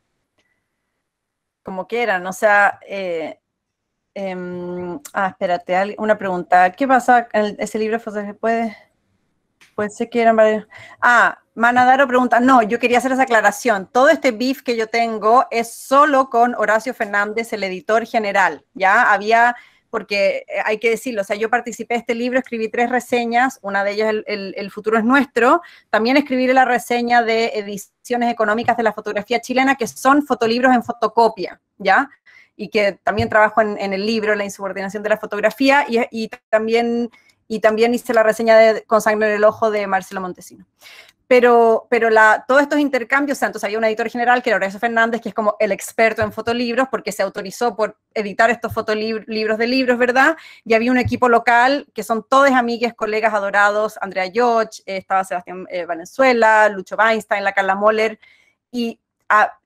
Como quieran, o sea, eh, eh, ah, espérate, una pregunta. ¿Qué pasa en ese libro? ¿Se puede? Pues sé que eran varios. Ah, Manadaro pregunta, no, yo quería hacer esa aclaración. Todo este beef que yo tengo es solo con Horacio Fernández, el editor general, ¿ya? Había, porque hay que decirlo, o sea, yo participé de este libro, escribí tres reseñas, una de ellas, el, el, el futuro es nuestro, también escribí la reseña de ediciones económicas de la fotografía chilena, que son fotolibros en fotocopia, ¿ya? Y que también trabajo en, en el libro, la insubordinación de la fotografía, y, y también... y también hice la reseña de Con sangre en el ojo de Marcelo Montesino. Pero, pero la, todos estos intercambios, o sea, entonces había un editor general que era Horacio Fernández, que es como el experto en fotolibros, porque se autorizó por editar estos fotolibros de libros, ¿verdad? Y había un equipo local, que son todos amigues, colegas adorados, Andrea Yoch, eh, estaba Sebastián eh, Valenzuela, Lucho Weinstein, la Carla Moller, y a,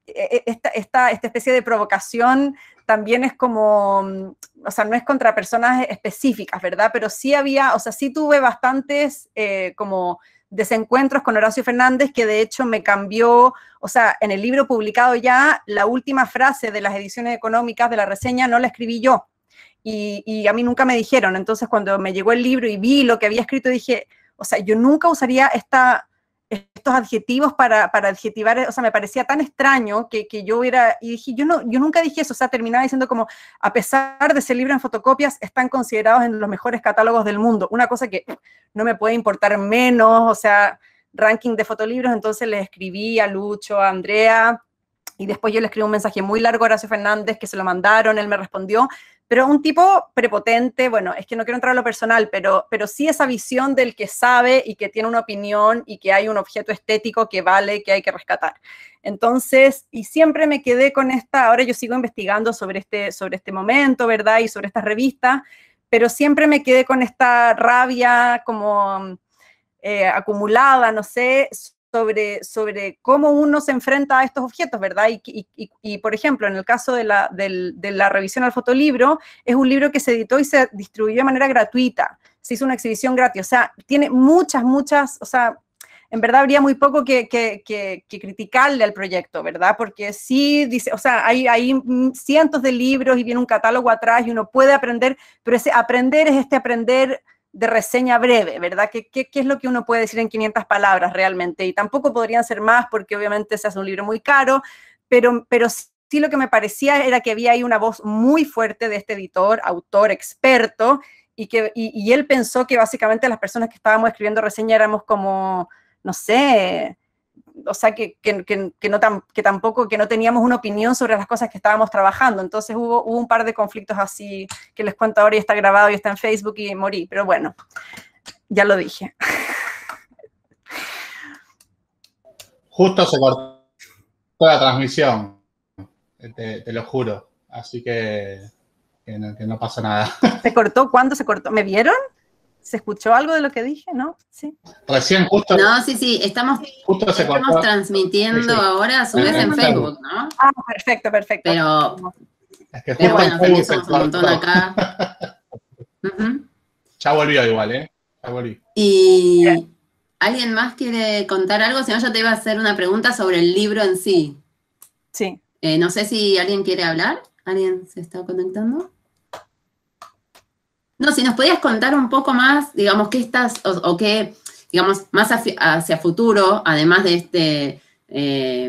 esta, esta, esta especie de provocación también es como, o sea, no es contra personas específicas, ¿verdad? Pero sí había, o sea, sí tuve bastantes eh, como desencuentros con Horacio Fernández, que de hecho me cambió, o sea, en el libro publicado ya, la última frase de las ediciones económicas de la reseña no la escribí yo, y, y a mí nunca me dijeron. Entonces cuando me llegó el libro y vi lo que había escrito, dije, o sea, yo nunca usaría esta... estos adjetivos para, para adjetivar, o sea, me parecía tan extraño que, que yo hubiera, y dije, yo, no, yo nunca dije eso, o sea, terminaba diciendo como, a pesar de ser libro en fotocopias, están considerados en los mejores catálogos del mundo, una cosa que no me puede importar menos, o sea, ranking de fotolibros. Entonces le escribí a Lucho, a Andrea, y después yo le escribí un mensaje muy largo a Horacio Fernández, que se lo mandaron, él me respondió, pero un tipo prepotente. Bueno, es que no quiero entrar a lo personal, pero, pero sí esa visión del que sabe y que tiene una opinión y que hay un objeto estético que vale, que hay que rescatar. Entonces, y siempre me quedé con esta, ahora yo sigo investigando sobre este, sobre este momento, ¿verdad? Y sobre estas revistas, pero siempre me quedé con esta rabia como eh, acumulada, no sé, Sobre, sobre cómo uno se enfrenta a estos objetos, ¿verdad? Y, y, y, y por ejemplo, en el caso de la, del, de la revisión al fotolibro, es un libro que se editó y se distribuyó de manera gratuita, se hizo una exhibición gratis, o sea, tiene muchas, muchas, o sea, en verdad habría muy poco que, que, que, que criticarle al proyecto, ¿verdad? Porque sí, dice, o sea, hay, hay cientos de libros y viene un catálogo atrás y uno puede aprender, pero ese aprender es este aprender de reseña breve, ¿verdad? ¿Qué, qué, ¿Qué es lo que uno puede decir en quinientas palabras realmente? Y tampoco podrían ser más porque obviamente se hace un libro muy caro, pero, pero sí lo que me parecía era que había ahí una voz muy fuerte de este editor, autor, experto, y, que, y, y él pensó que básicamente las personas que estábamos escribiendo reseña éramos como, no sé, o sea, que, que, que, que, no tam, que tampoco, que no teníamos una opinión sobre las cosas que estábamos trabajando. Entonces hubo, hubo un par de conflictos así, que les cuento ahora y está grabado y está en Facebook y morí, pero bueno, ya lo dije. Justo se cortó la transmisión, te, te lo juro, así que, que, no, que no pasa nada. ¿Se cortó? ¿Cuándo se cortó? ¿Me vieron? ¿Se escuchó algo de lo que dije? ¿No? Sí. Recién justo... No, sí, sí, estamos, justo se estamos cortó. transmitiendo sí, sí. ahora a su vez en Facebook, ¿no? Ah, perfecto, perfecto. Pero, es que pero bueno, también se somos un montón acá. uh-huh. Ya volvió igual, ¿eh? Ya volví. Y... ¿Sí? ¿Alguien más quiere contar algo? Si no, yo te iba a hacer una pregunta sobre el libro en sí. Sí. Eh, no sé si alguien quiere hablar. ¿Alguien se está conectando? No, si nos podías contar un poco más, digamos, qué estás, o, o qué, digamos, más hacia, hacia futuro, además de este, eh,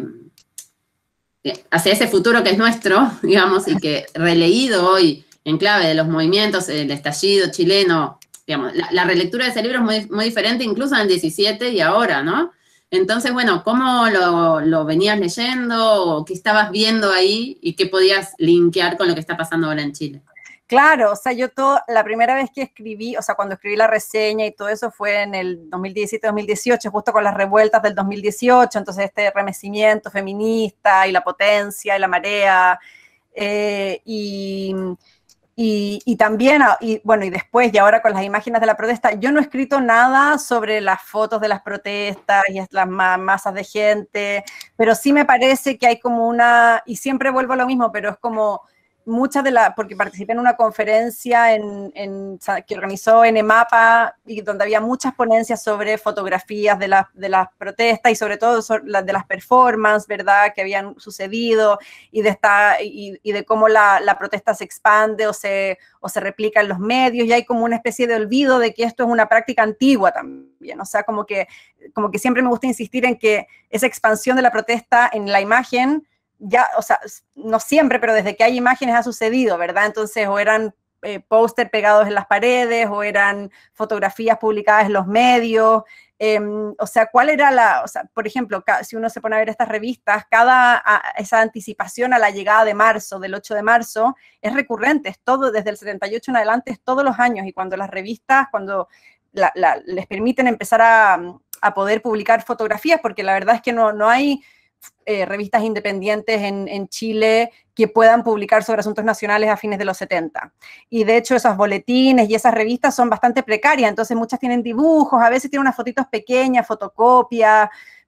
hacia ese futuro que es nuestro, digamos, y que releído hoy en clave de los movimientos, el estallido chileno, digamos, la, la relectura de ese libro es muy, muy diferente incluso en el diecisiete y ahora, ¿no? Entonces, bueno, ¿cómo lo, lo venías leyendo o qué estabas viendo ahí y qué podías linkear con lo que está pasando ahora en Chile? Claro, o sea, yo todo, la primera vez que escribí, o sea, cuando escribí la reseña y todo eso fue en el dos mil diecisiete dos mil dieciocho, justo con las revueltas del dos mil dieciocho, entonces este remecimiento feminista y la potencia y la marea, eh, y, y, y también, y bueno, y después, y ahora con las imágenes de la protesta, yo no he escrito nada sobre las fotos de las protestas y las ma masas de gente, pero sí me parece que hay como una, y siempre vuelvo a lo mismo, pero es como... muchas de las, porque participé en una conferencia en, en, que organizó N MAPA y donde había muchas ponencias sobre fotografías de, la, de las protestas y sobre todo sobre la, de las performances, ¿verdad?, que habían sucedido y de, esta, y, y de cómo la, la protesta se expande o se, o se replica en los medios, y hay como una especie de olvido de que esto es una práctica antigua también, o sea, como que, como que siempre me gusta insistir en que esa expansión de la protesta en la imagen ya, o sea, no siempre, pero desde que hay imágenes ha sucedido, ¿verdad? Entonces, o eran eh, póster pegados en las paredes, o eran fotografías publicadas en los medios, eh, o sea, ¿cuál era la, o sea, por ejemplo, si uno se pone a ver estas revistas, cada, a, esa anticipación a la llegada de marzo, del ocho de marzo, es recurrente, es todo, desde el setenta y ocho en adelante, es todos los años, y cuando las revistas, cuando la, la, les permiten empezar a, a poder publicar fotografías, porque la verdad es que no, no hay... Eh, revistas independientes en, en Chile que puedan publicar sobre asuntos nacionales a fines de los setenta. Y de hecho esos boletines y esas revistas son bastante precarias, entonces muchas tienen dibujos, a veces tienen unas fotitos pequeñas, fotocopias,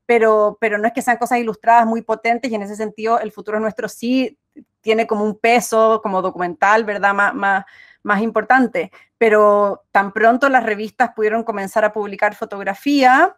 pero, pero no es que sean cosas ilustradas muy potentes, y en ese sentido El futuro nuestro sí tiene como un peso como documental, ¿verdad?, más, más, más importante. Pero tan pronto las revistas pudieron comenzar a publicar fotografía,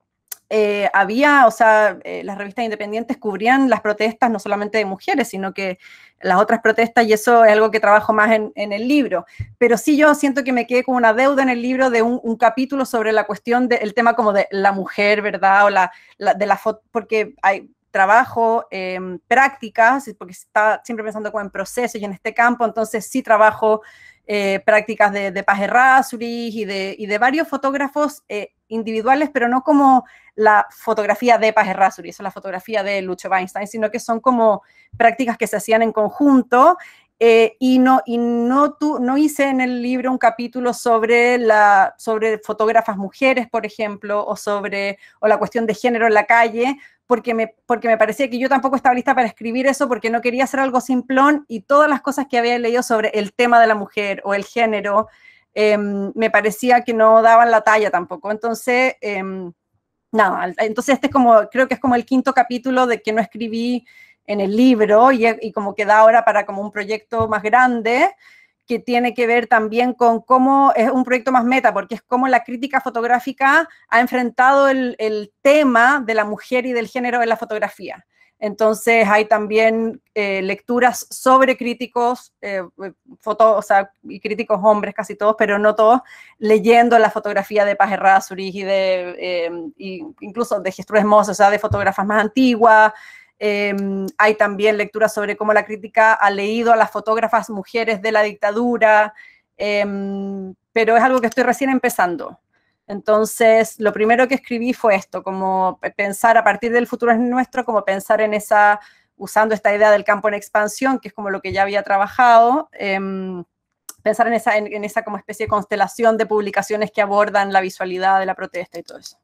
eh, había, o sea, eh, las revistas independientes cubrían las protestas no solamente de mujeres, sino que las otras protestas, y eso es algo que trabajo más en, en el libro. Pero sí, yo siento que me quedé con una deuda en el libro de un, un capítulo sobre la cuestión del tema como de la mujer, ¿verdad? O la, la de la foto, porque hay trabajo, eh, prácticas, porque está siempre pensando como en procesos y en este campo, entonces sí trabajo eh, prácticas de, de Paz Errázuriz y de, y de varios fotógrafos eh, individuales, pero no como la fotografía de Paz Errázuriz, o la fotografía de Lucho Weinstein, sino que son como prácticas que se hacían en conjunto. Eh, y no, y no, tu, no hice en el libro un capítulo sobre, la, sobre fotógrafas mujeres, por ejemplo, o sobre o la cuestión de género en la calle, porque me, porque me parecía que yo tampoco estaba lista para escribir eso, porque no quería hacer algo simplón, y todas las cosas que había leído sobre el tema de la mujer o el género, eh, me parecía que no daban la talla tampoco. Entonces, eh, nada, entonces este es como, creo que es como el quinto capítulo de que no escribí en el libro, y, y como que da ahora para como un proyecto más grande, que tiene que ver también con cómo es un proyecto más meta, porque es cómo la crítica fotográfica ha enfrentado el, el tema de la mujer y del género en la fotografía. Entonces hay también eh, lecturas sobre críticos, eh, foto, o sea, y críticos hombres casi todos, pero no todos, leyendo la fotografía de Paz Errázuriz y de, eh, y incluso de Gertrudis Moss, o sea, de fotógrafas más antiguas. Eh, hay también lecturas sobre cómo la crítica ha leído a las fotógrafas mujeres de la dictadura, eh, pero es algo que estoy recién empezando. Entonces, lo primero que escribí fue esto, como pensar a partir del futuro es nuestro, como pensar en esa, usando esta idea del campo en expansión, que es como lo que ya había trabajado, eh, pensar en esa, en, en esa como especie de constelación de publicaciones que abordan la visualidad de la protesta y todo eso.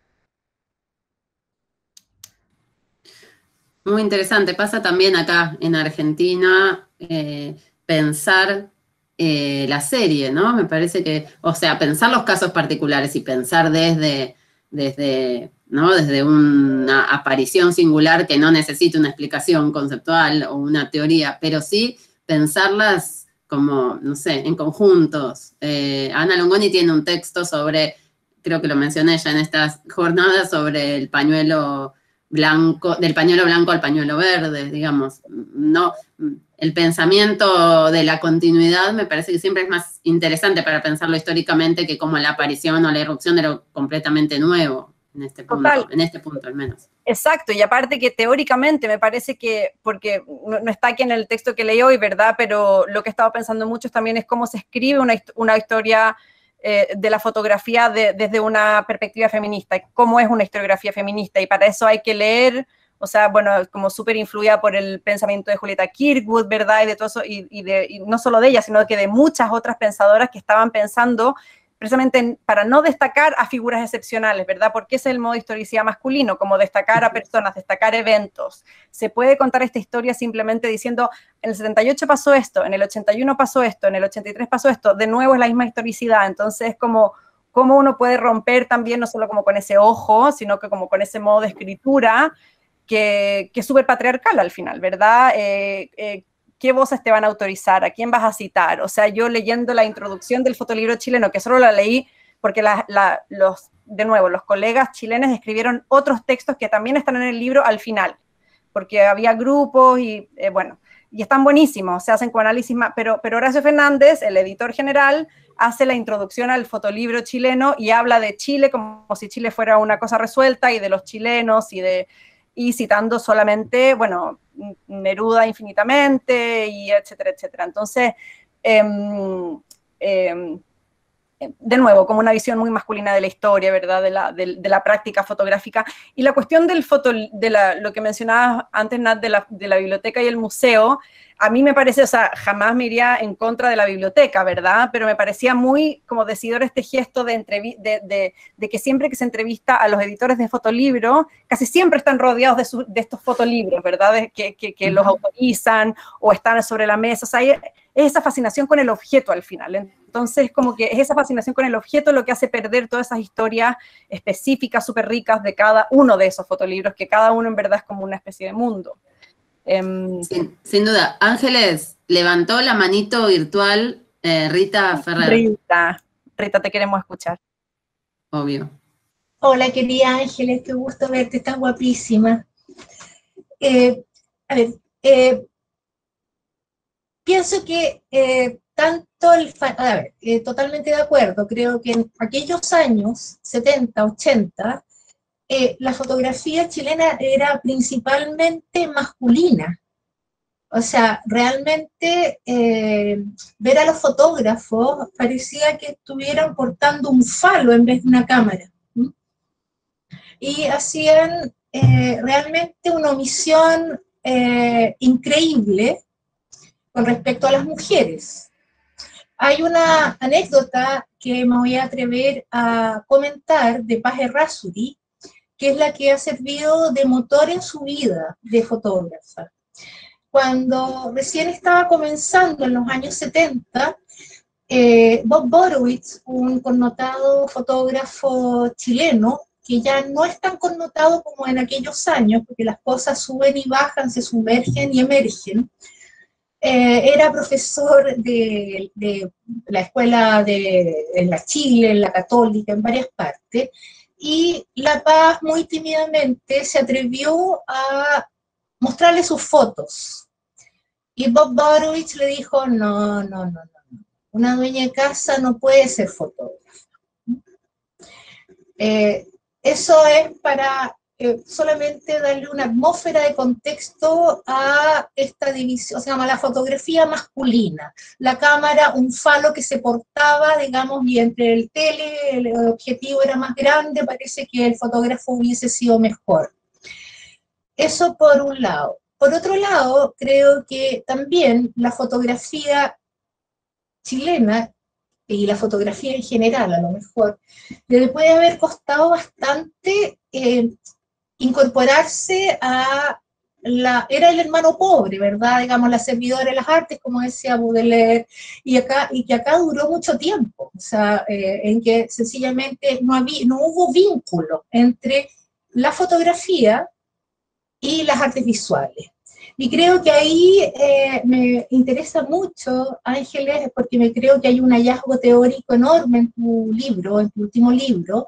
Muy interesante. Pasa también acá en Argentina eh, pensar eh, la serie, ¿no? Me parece que, o sea, pensar los casos particulares y pensar desde, desde, ¿no? desde una aparición singular que no necesita una explicación conceptual o una teoría, pero sí pensarlas como, no sé, en conjuntos. Eh, Ana Longoni tiene un texto sobre, creo que lo mencioné ya en estas jornadas, sobre el pañuelo blanco, del pañuelo blanco al pañuelo verde, digamos. No, el pensamiento de la continuidad me parece que siempre es más interesante para pensarlo históricamente que como la aparición o la irrupción de lo completamente nuevo en este punto, Total. en este punto al menos. Exacto, y aparte que teóricamente me parece que, porque no, no está aquí en el texto que leí hoy, ¿verdad? Pero lo que he estado pensando mucho también es cómo se escribe una, una historia Eh, de la fotografía de, desde una perspectiva feminista, cómo es una historiografía feminista, y para eso hay que leer, o sea, bueno, como súper influida por el pensamiento de Julieta Kirkwood, ¿verdad? Y de todo eso, y, y, de, y no solo de ella, sino que de muchas otras pensadoras que estaban pensando precisamente en, para no destacar a figuras excepcionales, ¿verdad? Porque ese es el modo de historicidad masculino, como destacar a personas, destacar eventos. Se puede contar esta historia simplemente diciendo, en el setenta y ocho pasó esto, en el ochenta y uno pasó esto, en el ochenta y tres pasó esto, de nuevo es la misma historicidad. Entonces, como cómo uno puede romper también, no solo como con ese ojo, sino que como con ese modo de escritura, que, que es súper patriarcal al final, ¿verdad? Eh, eh, ¿Qué voces te van a autorizar? ¿A quién vas a citar? O sea, yo leyendo la introducción del fotolibro chileno, que solo la leí porque la, la, los, de nuevo, los colegas chilenos escribieron otros textos que también están en el libro al final, porque había grupos y, eh, bueno, y están buenísimos, se hacen con análisis más, pero, pero Horacio Fernández, el editor general, hace la introducción al fotolibro chileno y habla de Chile como si Chile fuera una cosa resuelta, y de los chilenos, y de... y citando solamente, bueno, Neruda infinitamente, y etcétera, etcétera. Entonces, eh, eh, de nuevo, como una visión muy masculina de la historia, ¿verdad? De la, de, de la práctica fotográfica. Y la cuestión del foto, de la, lo que mencionabas antes, Nat, de la, de la biblioteca y el museo, a mí me parece, o sea, jamás me iría en contra de la biblioteca, ¿verdad? Pero me parecía muy como decidor este gesto de, de, de, de que siempre que se entrevista a los editores de fotolibro, casi siempre están rodeados de, su, de estos fotolibros, ¿verdad? De, que que, que uh-huh. los autorizan o están sobre la mesa. O sea, hay esa fascinación con el objeto al final. Entonces, como que es esa fascinación con el objeto lo que hace perder todas esas historias específicas, súper ricas de cada uno de esos fotolibros, que cada uno en verdad es como una especie de mundo. Um, sin, sin duda. Ángeles, levantó la manito virtual eh, Rita Ferrer. Rita, Rita, te queremos escuchar. Obvio. Hola, querida Ángeles, qué gusto verte, estás guapísima. Eh, a ver, eh, pienso que eh, tanto el... A ver, eh, totalmente de acuerdo, creo que en aquellos años, setenta, ochenta, eh, la fotografía chilena era principalmente masculina. O sea, realmente eh, ver a los fotógrafos parecía que estuvieran portando un falo en vez de una cámara. ¿Mm? Y hacían eh, realmente una omisión eh, increíble con respecto a las mujeres. Hay una anécdota que me voy a atrever a comentar de Paz Errázuri, que es la que ha servido de motor en su vida de fotógrafa. Cuando recién estaba comenzando en los años setenta, eh, Bob Borowitz, un connotado fotógrafo chileno, que ya no es tan connotado como en aquellos años, porque las cosas suben y bajan, se sumergen y emergen, eh, era profesor de, de la escuela de, en la Chile, en la Católica, en varias partes, y La Paz muy tímidamente se atrevió a mostrarle sus fotos. Y Bob Borowitz le dijo, no, no, no, no, una dueña de casa no puede ser fotógrafa. Eh, eso es para eh, solamente darle una atmósfera de contexto a esta división, o sea, a la fotografía masculina. La cámara, un falo que se portaba, digamos, y entre el tele, el objetivo era más grande, parece que el fotógrafo hubiese sido mejor. Eso por un lado. Por otro lado, creo que también la fotografía chilena y la fotografía en general, a lo mejor, le puede haber costado bastante eh, incorporarse a la... Era el hermano pobre, ¿verdad? Digamos, la servidora de las artes, como decía Baudelaire, y, acá, y que acá duró mucho tiempo, o sea, eh, en que sencillamente no, había, no hubo vínculo entre la fotografía y las artes visuales. Y creo que ahí eh, me interesa mucho, Ángeles, porque me creo que hay un hallazgo teórico enorme en tu libro, en tu último libro,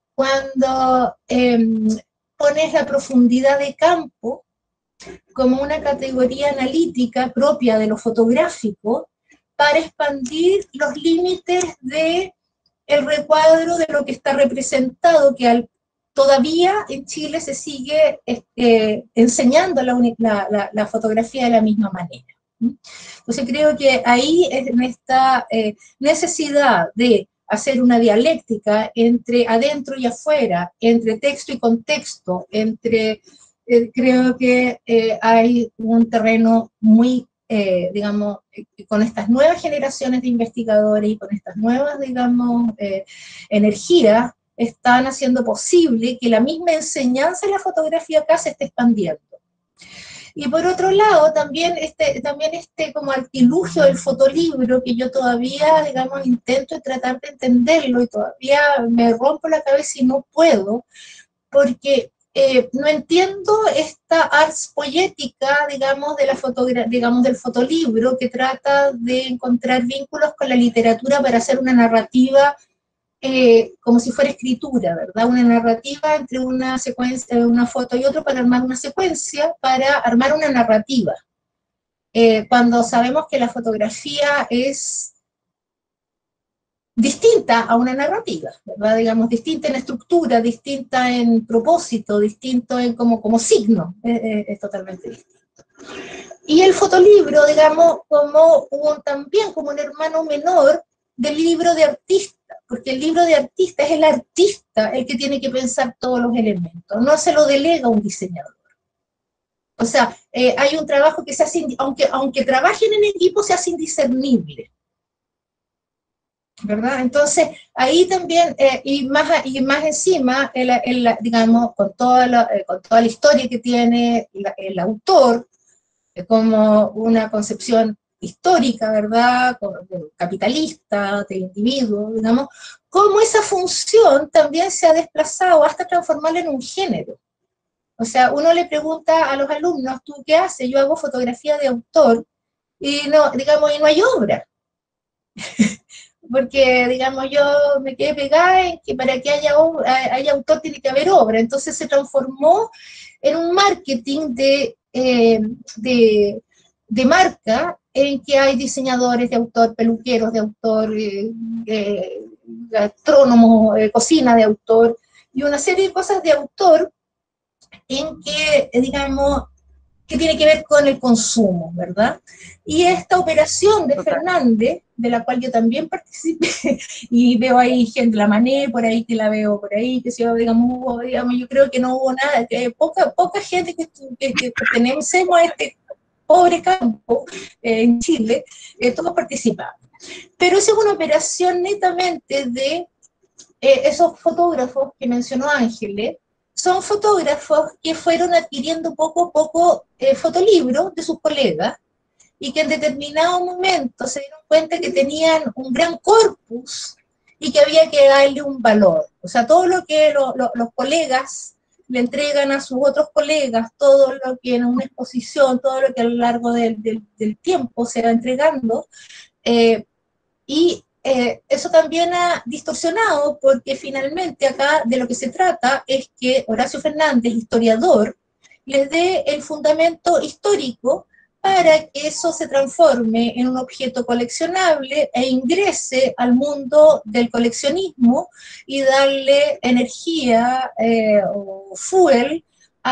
cuando eh, pones la profundidad de campo como una categoría analítica propia de lo fotográfico para expandir los límites del recuadro de lo que está representado, que al todavía en Chile se sigue eh, enseñando la, la, la fotografía de la misma manera. Entonces creo que ahí, en esta eh, necesidad de hacer una dialéctica entre adentro y afuera, entre texto y contexto, entre, eh, creo que eh, hay un terreno muy, eh, digamos, con estas nuevas generaciones de investigadores y con estas nuevas, digamos, eh, energías, están haciendo posible que la misma enseñanza de la fotografía acá se esté expandiendo. Y por otro lado, también este, también este como artilugio del fotolibro, que yo todavía, digamos, intento tratar de entenderlo y todavía me rompo la cabeza y no puedo, porque eh, no entiendo esta ars poética, digamos, de la fotogra digamos, del fotolibro, que trata de encontrar vínculos con la literatura para hacer una narrativa Eh, como si fuera escritura, ¿verdad? Una narrativa entre una secuencia, una foto y otro para armar una secuencia, para armar una narrativa. Eh, cuando sabemos que la fotografía es distinta a una narrativa, ¿verdad? Digamos, distinta en estructura, distinta en propósito, distinto en como, como signo, eh, eh, es totalmente distinto. Y el fotolibro, digamos, como un, también como un hermano menor del libro de artista, porque el libro de artista es el artista el que tiene que pensar todos los elementos, no se lo delega a un diseñador. O sea, eh, hay un trabajo que se hace, aunque, aunque trabajen en equipo, se hace indiscernible, ¿verdad? Entonces, ahí también, eh, y, más, y más encima, el, el, digamos, con toda, la, eh, con toda la historia que tiene la, el autor, eh, como una concepción histórica, ¿verdad?, capitalista, del individuo, digamos, cómo esa función también se ha desplazado hasta transformarla en un género. O sea, uno le pregunta a los alumnos, ¿tú qué haces? Yo hago fotografía de autor, y no, digamos, y no hay obra. Porque, digamos, yo me quedé pegada en que para que haya, obra, haya autor tiene que haber obra. Entonces se transformó en un marketing de, eh, de, de marca, en que hay diseñadores de autor, peluqueros de autor, eh, eh, gastrónomos, eh, cocina de autor, y una serie de cosas de autor en que, digamos, que tiene que ver con el consumo, ¿verdad? Y esta operación de Fernández, de la cual yo también participé, y veo ahí gente, la Mané, por ahí que la veo por ahí, que si yo, digamos, hubo, digamos, yo creo que no hubo nada, que poca, poca gente que, que, que pertenecemos a este pobre campo eh, en Chile, eh, todos participaban. Pero esa es una operación netamente de eh, esos fotógrafos que mencionó Ángeles. Son fotógrafos que fueron adquiriendo poco a poco eh, fotolibros de sus colegas y que en determinado momento se dieron cuenta que tenían un gran corpus y que había que darle un valor. O sea, todo lo que lo, lo, los colegas le entregan a sus otros colegas, todo lo que en una exposición, todo lo que a lo largo del, del, del tiempo se va entregando, eh, y Eh, eso también ha distorsionado, porque finalmente acá de lo que se trata es que Horacio Fernández, historiador, les dé el fundamento histórico para que eso se transforme en un objeto coleccionable e ingrese al mundo del coleccionismo y darle energía eh, o fuel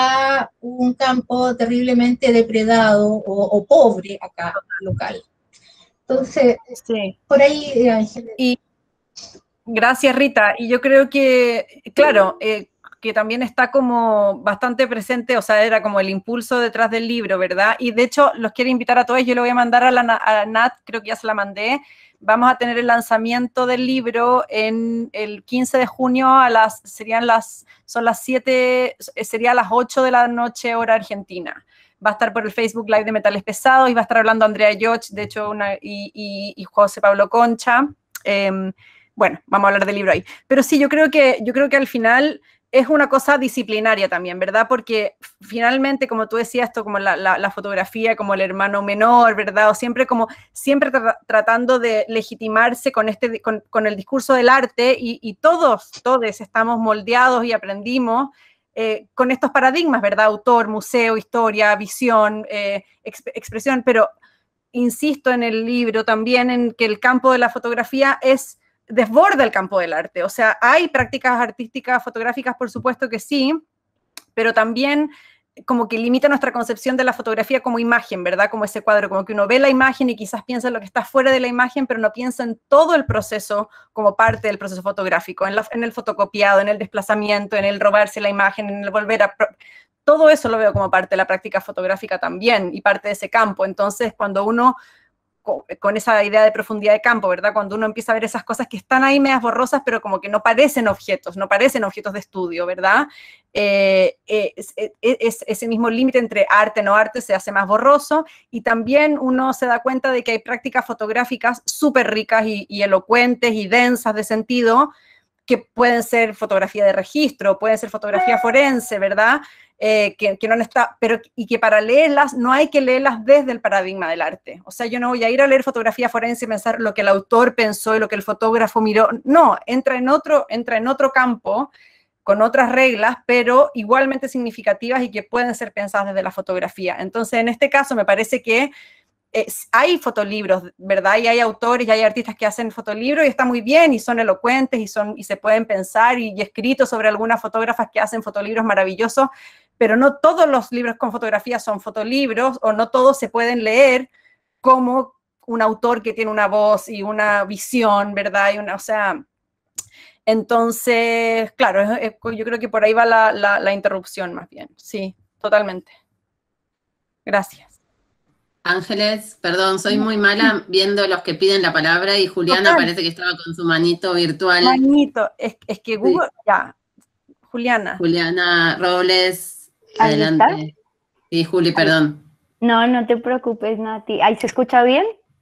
a un campo terriblemente depredado o, o pobre acá local. Entonces, sí. Por ahí, Ángeles. Y gracias, Rita. Y yo creo que, claro, eh, que también está como bastante presente, o sea, era como el impulso detrás del libro, ¿verdad? Y de hecho, los quiero invitar a todos, yo le voy a mandar a, la, a Nat, creo que ya se la mandé. Vamos a tener el lanzamiento del libro en el quince de junio, a las, serían las, son las siete, sería a las ocho de la noche, hora argentina. Va a estar por el Facebook Live de Metales Pesados y va a estar hablando Andrea Yoch, de hecho, una, y, y, y José Pablo Concha. Eh, bueno, vamos a hablar del libro ahí. Pero sí, yo creo que, yo creo que al final es una cosa disciplinaria también, ¿verdad? Porque finalmente, como tú decías, esto como la, la, la fotografía, como el hermano menor, ¿verdad? O siempre como, siempre tra tratando de legitimarse con, este, con, con el discurso del arte, y, y todos, todos estamos moldeados y aprendimos Eh, con estos paradigmas, ¿verdad? Autor, museo, historia, visión, eh, exp expresión, pero insisto en el libro también en que el campo de la fotografía es, desborda el campo del arte. O sea, hay prácticas artísticas fotográficas, por supuesto que sí, pero también como que limita nuestra concepción de la fotografía como imagen, ¿verdad? Como ese cuadro, como que uno ve la imagen y quizás piensa en lo que está fuera de la imagen, pero no piensa en todo el proceso como parte del proceso fotográfico, en, la, en el fotocopiado, en el desplazamiento, en el robarse la imagen, en el volver a... Todo eso lo veo como parte de la práctica fotográfica también y parte de ese campo. Entonces, cuando uno, con esa idea de profundidad de campo, ¿verdad? Cuando uno empieza a ver esas cosas que están ahí medias borrosas, pero como que no parecen objetos, no parecen objetos de estudio, ¿verdad? Eh, eh, es, es, es, ese mismo límite entre arte y no arte se hace más borroso, y también uno se da cuenta de que hay prácticas fotográficas súper ricas y, y elocuentes y densas de sentido, que pueden ser fotografía de registro, pueden ser fotografía forense, ¿verdad? Eh, que, que no está, pero y que para leerlas no hay que leerlas desde el paradigma del arte. O sea, yo no voy a ir a leer fotografía forense y pensar lo que el autor pensó y lo que el fotógrafo miró. No, entra en otro, entra en otro campo con otras reglas, pero igualmente significativas y que pueden ser pensadas desde la fotografía. Entonces, en este caso, me parece que Es, hay fotolibros, ¿verdad? Y hay autores y hay artistas que hacen fotolibros y está muy bien, y son elocuentes y, son, y se pueden pensar, y, y escritos sobre algunas fotógrafas que hacen fotolibros maravillosos, pero no todos los libros con fotografía son fotolibros, o no todos se pueden leer como un autor que tiene una voz y una visión, ¿verdad? Y una, o sea, entonces, claro, es, es, yo creo que por ahí va la, la, la interrupción más bien. Sí, totalmente. Gracias. Ángeles, perdón, soy muy mala viendo los que piden la palabra, y Juliana Total. parece que estaba con su manito virtual. Manito, es, es que Google, sí. Ya, Juliana. Juliana Robles, ¿Ahí adelante. está? Sí, Juli, perdón. No, no te preocupes, Nati. ¿Ahí se escucha bien?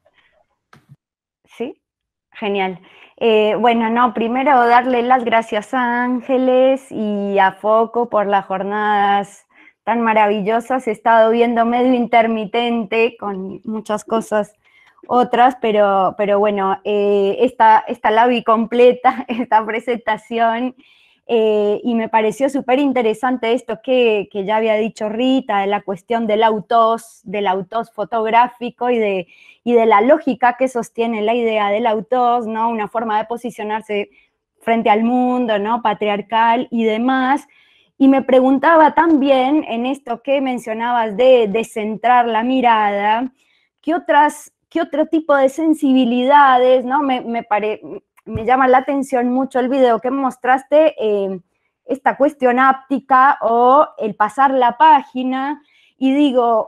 ¿Sí? Genial. Eh, bueno, no, primero darle las gracias a Ángeles y a Foco por las jornadas tan maravillosas. He estado viendo medio intermitente con muchas cosas otras, pero, pero bueno, eh, esta, esta la vi completa, esta presentación, eh, y me pareció súper interesante esto que, que ya había dicho Rita, de la cuestión del autos, del autos fotográfico y de, y de la lógica que sostiene la idea del autos, ¿no? Una forma de posicionarse frente al mundo, ¿no? Patriarcal y demás. Y me preguntaba también en esto que mencionabas de, de centrar la mirada, ¿qué otras, qué otro tipo de sensibilidades, ¿no? Me, me, pare, me llama la atención mucho el video que mostraste, eh, esta cuestión áptica o el pasar la página, y digo,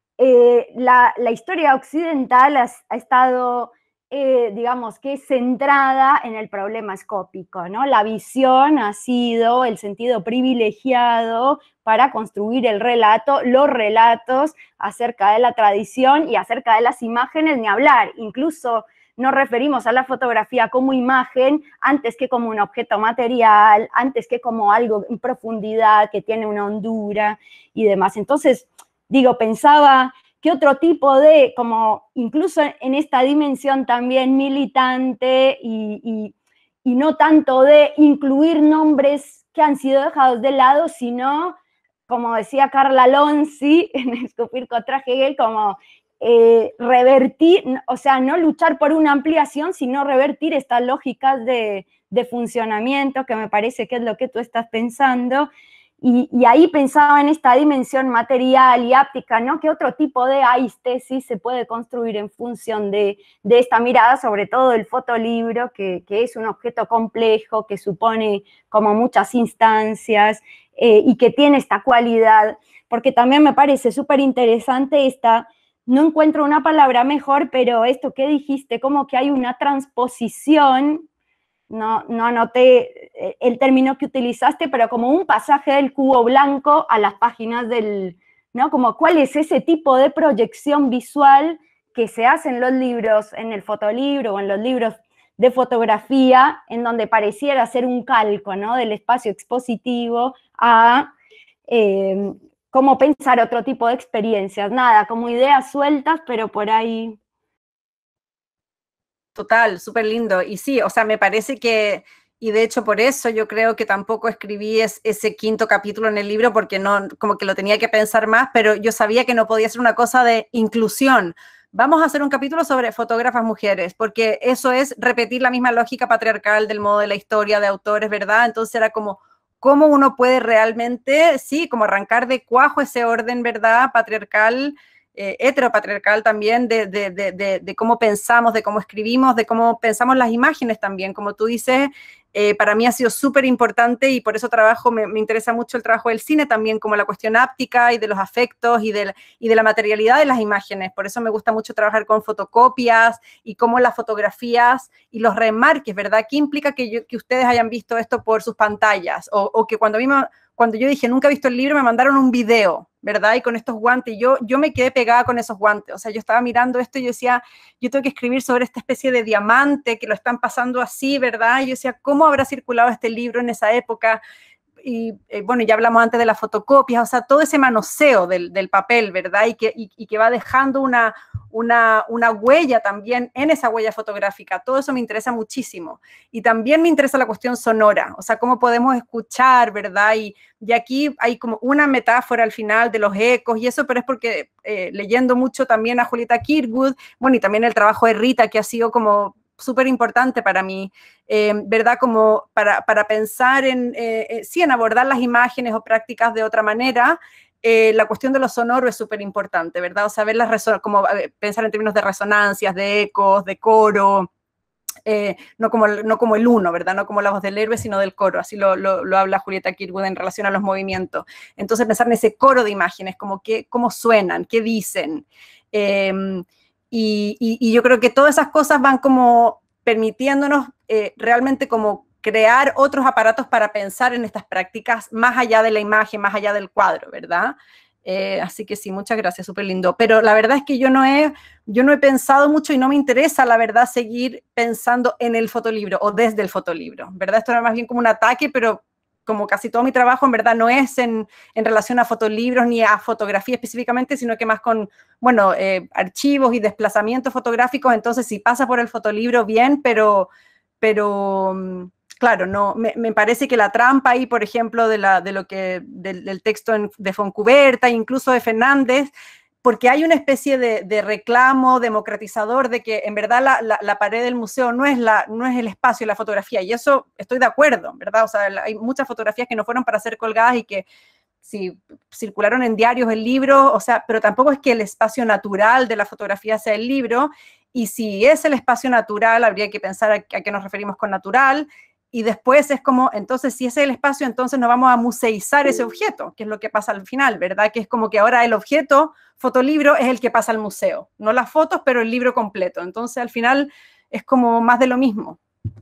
eh, la, la historia occidental ha, ha estado, eh, digamos que centrada en el problema escópico, ¿no? La visión ha sido el sentido privilegiado para construir el relato, los relatos acerca de la tradición y acerca de las imágenes, ni hablar. Incluso nos referimos a la fotografía como imagen antes que como un objeto material, antes que como algo en profundidad que tiene una hondura y demás. Entonces, digo, pensaba que otro tipo de, como incluso en esta dimensión también militante y, y, y no tanto de incluir nombres que han sido dejados de lado, sino, como decía Carla Lonzi en Escupir contra Hegel, como eh, revertir, o sea, no luchar por una ampliación, sino revertir estas lógicas de, de funcionamiento, que me parece que es lo que tú estás pensando. Y, y ahí pensaba en esta dimensión material y áptica, ¿no? ¿Qué otro tipo de aistesis se puede construir en función de, de esta mirada, sobre todo el fotolibro, que, que es un objeto complejo, que supone como muchas instancias eh, y que tiene esta cualidad? Porque también me parece súper interesante esta, no encuentro una palabra mejor, pero esto que dijiste, como que hay una transposición. No, no anoté el término que utilizaste, pero como un pasaje del cubo blanco a las páginas del, ¿no? Como cuál es ese tipo de proyección visual que se hace en los libros, en el fotolibro o en los libros de fotografía, en donde pareciera ser un calco, ¿no? Del espacio expositivo a eh, cómo pensar otro tipo de experiencias. Nada, como ideas sueltas, pero por ahí... Total, súper lindo. Y sí, o sea, me parece que, y de hecho por eso yo creo que tampoco escribí es, ese quinto capítulo en el libro, porque no, como que lo tenía que pensar más, pero yo sabía que no podía ser una cosa de inclusión. Vamos a hacer un capítulo sobre fotógrafas mujeres, porque eso es repetir la misma lógica patriarcal del modo de la historia de autores, ¿verdad? Entonces era como, ¿cómo uno puede realmente, sí, como arrancar de cuajo ese orden, ¿verdad? Patriarcal, Eh, heteropatriarcal también, de, de, de, de, de cómo pensamos, de cómo escribimos, de cómo pensamos las imágenes también. Como tú dices, eh, para mí ha sido súper importante y por eso trabajo, me, me interesa mucho el trabajo del cine también, como la cuestión áptica y de los afectos y de, y de la materialidad de las imágenes. Por eso me gusta mucho trabajar con fotocopias y cómo las fotografías y los remarques, ¿verdad? ¿Qué implica que, yo, que ustedes hayan visto esto por sus pantallas? O, o que cuando a mí me... Cuando yo dije, nunca he visto el libro, me mandaron un video, ¿verdad? Y con estos guantes, yo, yo me quedé pegada con esos guantes. O sea, yo estaba mirando esto y yo decía, yo tengo que escribir sobre esta especie de diamante que lo están pasando así, ¿verdad? Y yo decía, ¿cómo habrá circulado este libro en esa época? Y eh, bueno, ya hablamos antes de las fotocopias, o sea, todo ese manoseo del, del papel, ¿verdad? Y que, y, y que va dejando una, una, una huella también en esa huella fotográfica. Todo eso me interesa muchísimo. Y también me interesa la cuestión sonora, o sea, cómo podemos escuchar, ¿verdad? Y, y aquí hay como una metáfora al final de los ecos y eso, pero es porque eh, leyendo mucho también a Julieta Kirkwood, bueno, y también el trabajo de Rita, que ha sido como súper importante para mí, eh, ¿verdad? Como para, para pensar en, eh, sí, en abordar las imágenes o prácticas de otra manera. Eh, la cuestión de lo sonoro es súper importante, ¿verdad? O sea, ver las como eh, pensar en términos de resonancias, de ecos, de coro, eh, no, como, no como el uno, ¿verdad? No como la voz del héroe, sino del coro. Así lo, lo, lo habla Julieta Kirkwood en relación a los movimientos. Entonces, pensar en ese coro de imágenes, como que, cómo suenan, qué dicen. Eh, Y, y, y yo creo que todas esas cosas van como permitiéndonos eh, realmente como crear otros aparatos para pensar en estas prácticas más allá de la imagen, más allá del cuadro, ¿verdad? Eh, así que sí, muchas gracias, súper lindo. Pero la verdad es que yo no, he, yo no he pensado mucho y no me interesa, la verdad, seguir pensando en el fotolibro o desde el fotolibro, ¿verdad? Esto era más bien como un ataque, pero como casi todo mi trabajo, en verdad, no es en, en relación a fotolibros ni a fotografía específicamente, sino que más con, bueno, eh, archivos y desplazamientos fotográficos. Entonces, si pasa por el fotolibro, bien, pero, pero claro, no, me, me parece que la trampa ahí, por ejemplo, de, la, de lo que, del, del texto en, de Foncuberta, incluso de Fernández, porque hay una especie de, de reclamo democratizador de que en verdad la, la, la pared del museo no es, la, no es el espacio, la fotografía, y eso estoy de acuerdo, ¿verdad? O sea, hay muchas fotografías que no fueron para ser colgadas y que sí, circularon en diarios, en libros, o sea, pero tampoco es que el espacio natural de la fotografía sea el libro, y si es el espacio natural, habría que pensar a, a qué nos referimos con natural, y después es como, entonces, si ese es el espacio, entonces nos vamos a museizar ese objeto, que es lo que pasa al final, ¿verdad? Que es como que ahora el objeto fotolibro es el que pasa al museo. No las fotos, pero el libro completo. Entonces, al final, es como más de lo mismo.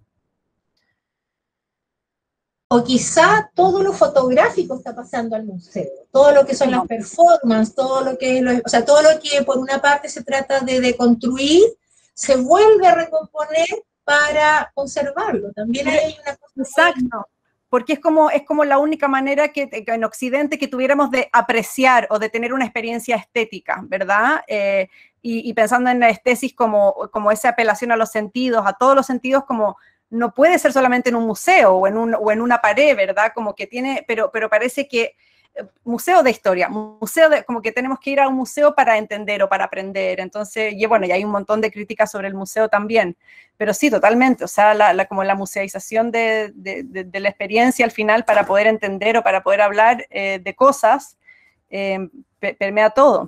O quizá todo lo fotográfico está pasando al museo. Todo lo que son las performances, todo lo que, lo, o sea, todo lo que por una parte se trata de deconstruir, se vuelve a recomponer para conservarlo. También hay una cosa. Exacto, porque es como, es como la única manera que, que en Occidente que tuviéramos de apreciar o de tener una experiencia estética, ¿verdad? Eh, y, y pensando en la estesis como, como esa apelación a los sentidos, a todos los sentidos, como no puede ser solamente en un museo o en, un, o en una pared, ¿verdad? Como que tiene, pero, pero parece que museo de historia, museo de, como que tenemos que ir a un museo para entender o para aprender. Entonces, y bueno, y hay un montón de críticas sobre el museo también, pero sí, totalmente, o sea, la, la, como la museización de, de, de, de la experiencia al final para poder entender o para poder hablar eh, de cosas, eh, permea todo.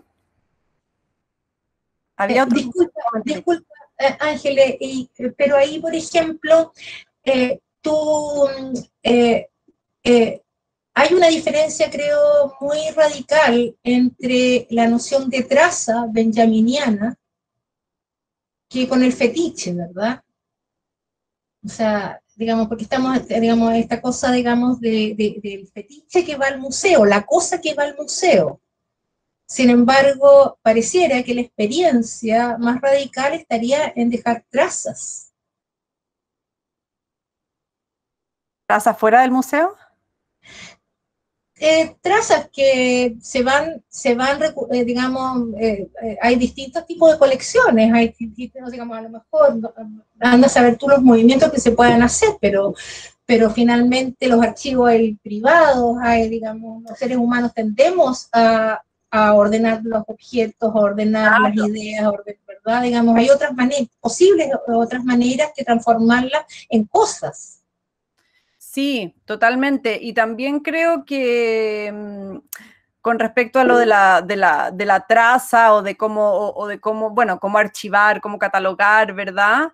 Había eh, otro... Disculpa, disculpa eh, Ángeles, y, pero ahí, por ejemplo, eh, tú... Eh, eh, hay una diferencia, creo, muy radical entre la noción de traza benjaminiana que con el fetiche, ¿verdad? O sea, digamos, porque estamos, digamos, esta cosa, digamos, de, de, del fetiche que va al museo, la cosa que va al museo. Sin embargo, pareciera que la experiencia más radical estaría en dejar trazas. ¿Trazas fuera del museo? Eh, trazas que se van, se van eh, digamos, eh, eh, hay distintos tipos de colecciones, hay distintos, digamos, a lo mejor, anda a saber tú los movimientos que se puedan hacer, pero, pero finalmente los archivos hay privados, hay, digamos, los seres humanos tendemos a, a ordenar los objetos, a ordenar claro. las ideas, a ordenar, ¿verdad? Digamos, hay otras maneras, posibles otras maneras que transformarlas en cosas. Sí, totalmente. Y también creo que mmm, con respecto a lo de la, de la, de la traza o de cómo, o, o de cómo, bueno, cómo archivar, cómo catalogar, ¿verdad?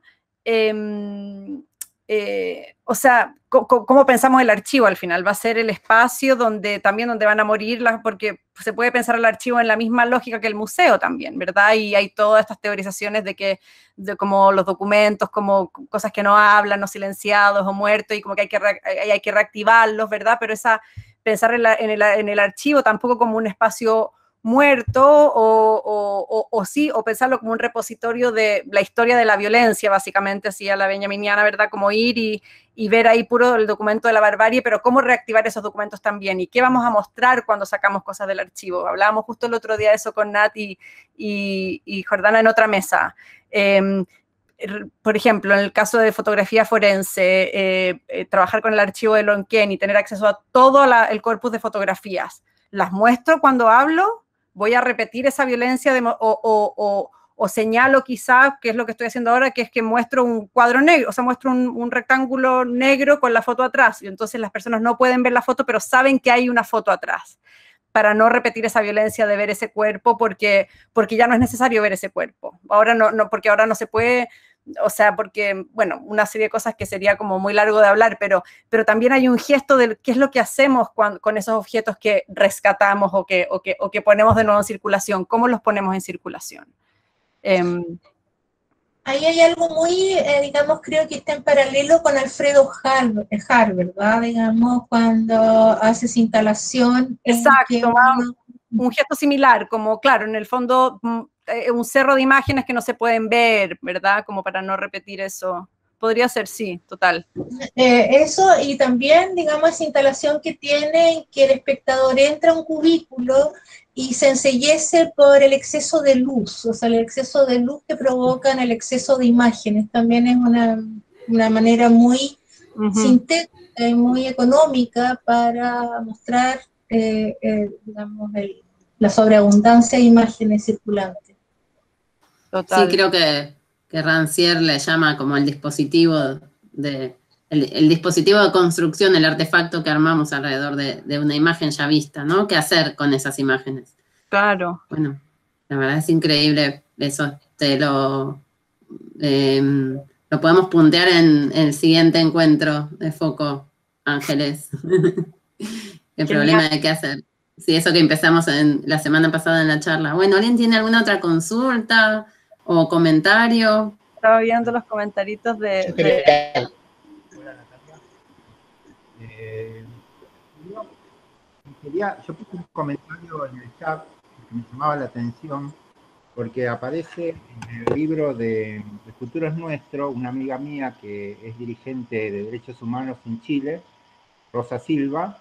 Eh, eh, o sea, ¿cómo pensamos el archivo al final? Va a ser el espacio donde también donde van a morir las, porque se puede pensar el archivo en la misma lógica que el museo también, ¿verdad? Y hay todas estas teorizaciones de que, de como los documentos, como cosas que no hablan, o silenciados, o muertos, y como que hay que, re, hay, hay que reactivarlos, ¿verdad? Pero esa, pensar en, la, en, el, en el archivo tampoco como un espacio muerto, o, o, o, o sí, o pensarlo como un repositorio de la historia de la violencia, básicamente, así a la benjaminiana, ¿verdad? Como ir y, y ver ahí puro el documento de la barbarie, pero cómo reactivar esos documentos también, y qué vamos a mostrar cuando sacamos cosas del archivo. Hablábamos justo el otro día de eso con Nat y, y, y Jordana en otra mesa. Eh, por ejemplo, en el caso de fotografía forense, eh, eh, trabajar con el archivo de Lonquén y tener acceso a todo la, el corpus de fotografías. Las muestro cuando hablo, voy a repetir esa violencia de, o, o, o, o señalo quizás, que es lo que estoy haciendo ahora, que es que muestro un cuadro negro, o sea, muestro un, un rectángulo negro con la foto atrás, y entonces las personas no pueden ver la foto, pero saben que hay una foto atrás, para no repetir esa violencia de ver ese cuerpo, porque, porque ya no es necesario ver ese cuerpo. Ahora no, no, porque ahora no se puede... O sea, porque, bueno, una serie de cosas que sería como muy largo de hablar, pero, pero también hay un gesto de qué es lo que hacemos cuando, con esos objetos que rescatamos o que, o, que, o que ponemos de nuevo en circulación, cómo los ponemos en circulación. Eh, Ahí hay algo muy, eh, digamos, creo que está en paralelo con Alfredo Har, ¿verdad? Digamos, cuando hace esa instalación. Exacto, uno, un gesto similar, como claro, en el fondo un cerro de imágenes que no se pueden ver, ¿verdad? Como para no repetir eso. Podría ser, sí, total. Eh, eso, y también, digamos, esa instalación que tiene, que el espectador entra a un cubículo y se ensellece por el exceso de luz, o sea, el exceso de luz que provocan el exceso de imágenes. También es una, una manera muy uh-huh. sintética y muy económica para mostrar, eh, eh, digamos, el, la sobreabundancia de imágenes circulantes. Total. Sí, creo que, que Rancière le llama como el dispositivo de el, el dispositivo de construcción, el artefacto que armamos alrededor de, de una imagen ya vista, ¿no? ¿Qué hacer con esas imágenes? Claro. Bueno, la verdad es increíble eso. Te lo, eh, lo podemos puntear en, en el siguiente encuentro de foco, Ángeles. El problema de qué hacer. Sí, eso que empezamos en, la semana pasada en la charla. Bueno, ¿alguien tiene alguna otra consulta o comentario? Estaba viendo los comentarios de... Yo, quería... de... Hola, Natalia. Eh, yo, quería, yo puse un comentario en el chat que me llamaba la atención porque aparece en el libro de El futuro es nuestro, una amiga mía que es dirigente de derechos humanos en Chile, Rosa Silva,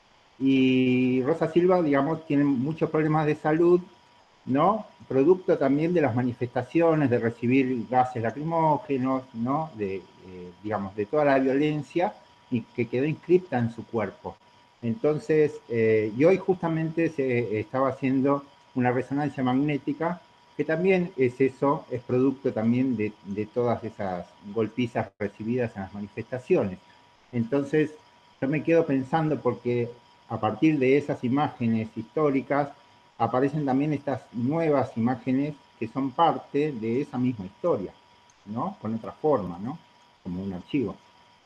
y Rosa Silva, digamos, tiene muchos problemas de salud, ¿no? Producto también de las manifestaciones, de recibir gases lacrimógenos, ¿no? De, eh, digamos, de toda la violencia y que quedó inscripta en su cuerpo. Entonces, eh, y hoy justamente se estaba haciendo una resonancia magnética, que también es eso, es producto también de, de todas esas golpizas recibidas en las manifestaciones. Entonces, yo me quedo pensando porque a partir de esas imágenes históricas aparecen también estas nuevas imágenes que son parte de esa misma historia, ¿no? Con otra forma, ¿no? Como un archivo.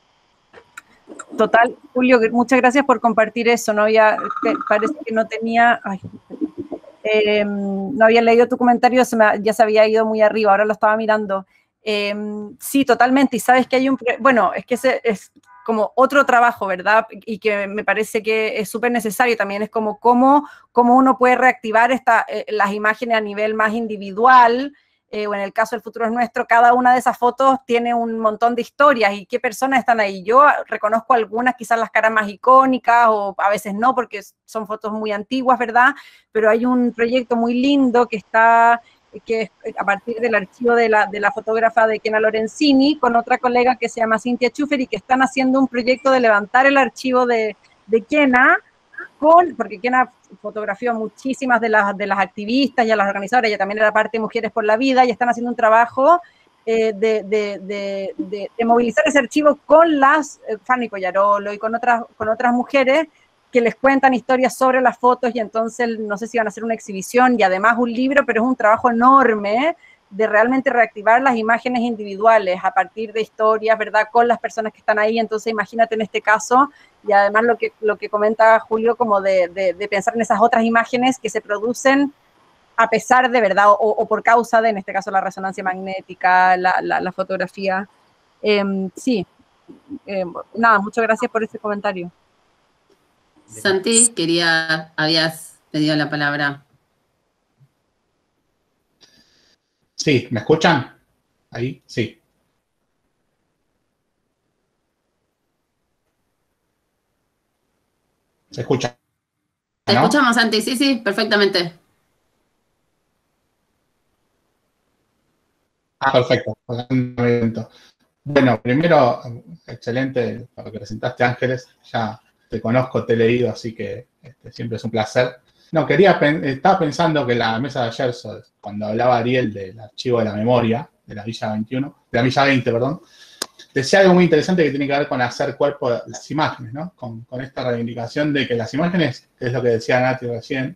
Total, Julio, muchas gracias por compartir eso. No había, parece que no tenía, ay, eh, no había leído tu comentario, se me, ya se había ido muy arriba, ahora lo estaba mirando. Eh, sí, totalmente, y sabes que hay un, bueno, es que ese es como otro trabajo, ¿verdad? Y que me parece que es súper necesario también, es como cómo, cómo uno puede reactivar esta, eh, las imágenes a nivel más individual, eh, o en el caso del futuro es nuestro, cada una de esas fotos tiene un montón de historias y qué personas están ahí. Yo reconozco algunas, quizás las caras más icónicas o a veces no, porque son fotos muy antiguas, ¿verdad? Pero hay un proyecto muy lindo que está... que es a partir del archivo de la, de la fotógrafa de Kena Lorenzini, con otra colega que se llama Cintia Schufer, y que están haciendo un proyecto de levantar el archivo de, de Kena, con, porque Kena fotografió a muchísimas de las, de las activistas y a las organizadoras, ella también era parte de Mujeres por la Vida, y están haciendo un trabajo eh, de, de, de, de, de movilizar ese archivo con las, eh, Fanny Collarolo y con otras, con otras mujeres, que les cuentan historias sobre las fotos y entonces no sé si van a hacer una exhibición y además un libro, pero es un trabajo enorme de realmente reactivar las imágenes individuales a partir de historias, ¿verdad? Con las personas que están ahí, entonces imagínate en este caso, y además lo que, lo que comenta Julio, como de, de, de pensar en esas otras imágenes que se producen a pesar de, ¿verdad? O, o por causa de, en este caso, la resonancia magnética, la, la, la fotografía. Eh, sí, eh, nada, muchas gracias por ese comentario. Santi, quería, habías pedido la palabra. Sí, ¿me escuchan? Ahí, sí. ¿Se escucha? Te ¿No? escuchamos, Santi, sí, sí, perfectamente. Ah, perfecto. Bueno, primero, excelente lo que presentaste, Ángeles. Ya te conozco, te he leído, así que este, siempre es un placer. No, quería, estaba pensando que la mesa de ayer, cuando hablaba Ariel del archivo de la memoria, de la Villa veintiuno, de la Villa veinte, perdón, decía algo muy interesante que tiene que ver con hacer cuerpo de las imágenes, ¿no? Con, con esta reivindicación de que las imágenes, que es lo que decía Nati recién,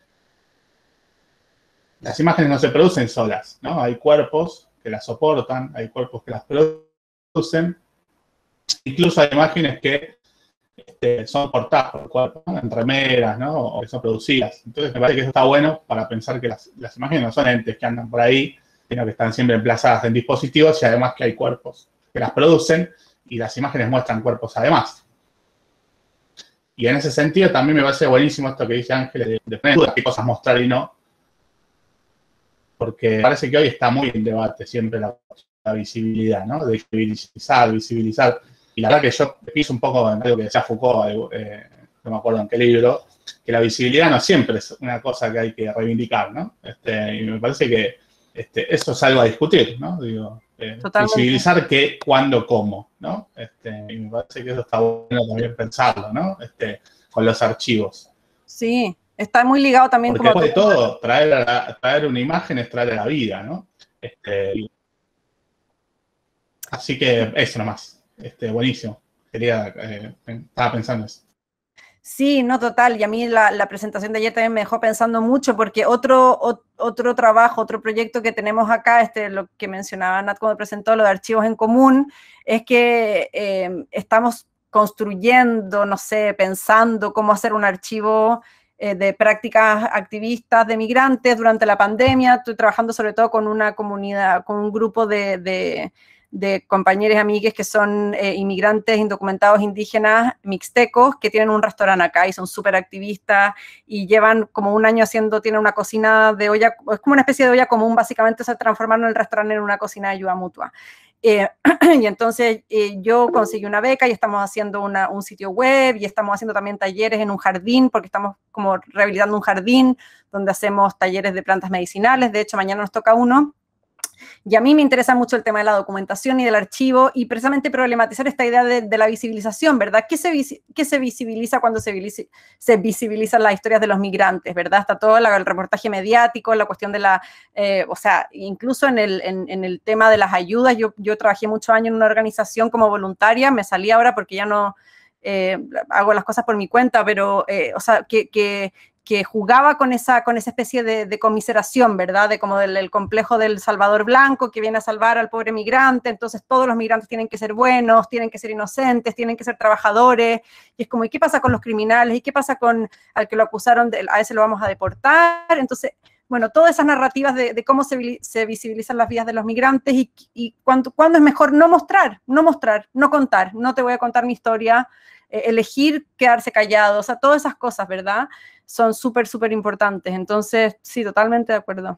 las imágenes no se producen solas, ¿no? Hay cuerpos que las soportan, hay cuerpos que las producen, incluso hay imágenes que Este, son portadas por el cuerpo, ¿no? En remeras, ¿no? O que son producidas. Entonces me parece que eso está bueno para pensar que las, las imágenes no son entes que andan por ahí, sino que están siempre emplazadas en dispositivos y además que hay cuerpos que las producen y las imágenes muestran cuerpos además. Y en ese sentido también me parece buenísimo esto que dice Ángeles, de, de poner dudas qué cosas mostrar y no. Porque parece que hoy está muy en debate siempre la, la visibilidad, ¿no? De visibilizar, visibilizar. Y la verdad que yo pienso un poco en algo que decía Foucault, eh, no me acuerdo en qué libro, que la visibilidad no siempre es una cosa que hay que reivindicar, ¿no? Este, y me parece que este, eso es algo a discutir, ¿no? Digo, eh, visibilizar qué, cuándo, cómo, ¿no? Este, y me parece que eso está bueno también pensarlo, ¿no? Este, con los archivos. Sí, está muy ligado también. Porque como después de todo, traer, a la, traer una imagen es traer a la vida, ¿no? Este, así que eso nomás. Este, buenísimo. Quería, eh, estaba pensando eso. Sí, no, total. Y a mí la, la presentación de ayer también me dejó pensando mucho, porque otro, o, otro trabajo, otro proyecto que tenemos acá, este, lo que mencionaba Nat cuando presentó, lo de archivos en común, es que eh, estamos construyendo, no sé, pensando cómo hacer un archivo eh, de prácticas activistas de migrantes durante la pandemia. Estoy trabajando sobre todo con una comunidad, con un grupo de... de de compañeros y amigues que son eh, inmigrantes indocumentados indígenas mixtecos que tienen un restaurante acá y son súper activistas y llevan como un año haciendo, tienen una cocina de olla, es como una especie de olla común, básicamente se transformaron el restaurante en una cocina de ayuda mutua. Eh, y entonces eh, yo conseguí una beca y estamos haciendo una, un sitio web y estamos haciendo también talleres en un jardín, porque estamos como rehabilitando un jardín donde hacemos talleres de plantas medicinales. De hecho, mañana nos toca uno. Y a mí me interesa mucho el tema de la documentación y del archivo y precisamente problematizar esta idea de, de la visibilización, ¿verdad? ¿Qué se, qué se visibiliza cuando se, visibiliza, se visibilizan las historias de los migrantes, ¿verdad? Está todo la, el reportaje mediático, la cuestión de la, eh, o sea, incluso en el, en, en el tema de las ayudas. Yo, yo trabajé muchos años en una organización como voluntaria, me salí ahora porque ya no eh, hago las cosas por mi cuenta, pero, eh, o sea, que... que que jugaba con esa, con esa especie de, de conmiseración, ¿verdad? De como del el complejo del Salvador Blanco que viene a salvar al pobre migrante, entonces todos los migrantes tienen que ser buenos, tienen que ser inocentes, tienen que ser trabajadores, y es como, ¿y qué pasa con los criminales? ¿Y qué pasa con al que lo acusaron, de, a ese lo vamos a deportar? Entonces, bueno, todas esas narrativas de, de cómo se, se visibilizan las vidas de los migrantes y, y cuándo, cuándo es mejor no mostrar, no mostrar, no contar, no te voy a contar mi historia, eh, elegir quedarse callado, o sea, todas esas cosas, ¿verdad? Son súper, súper importantes. Entonces, sí, totalmente de acuerdo.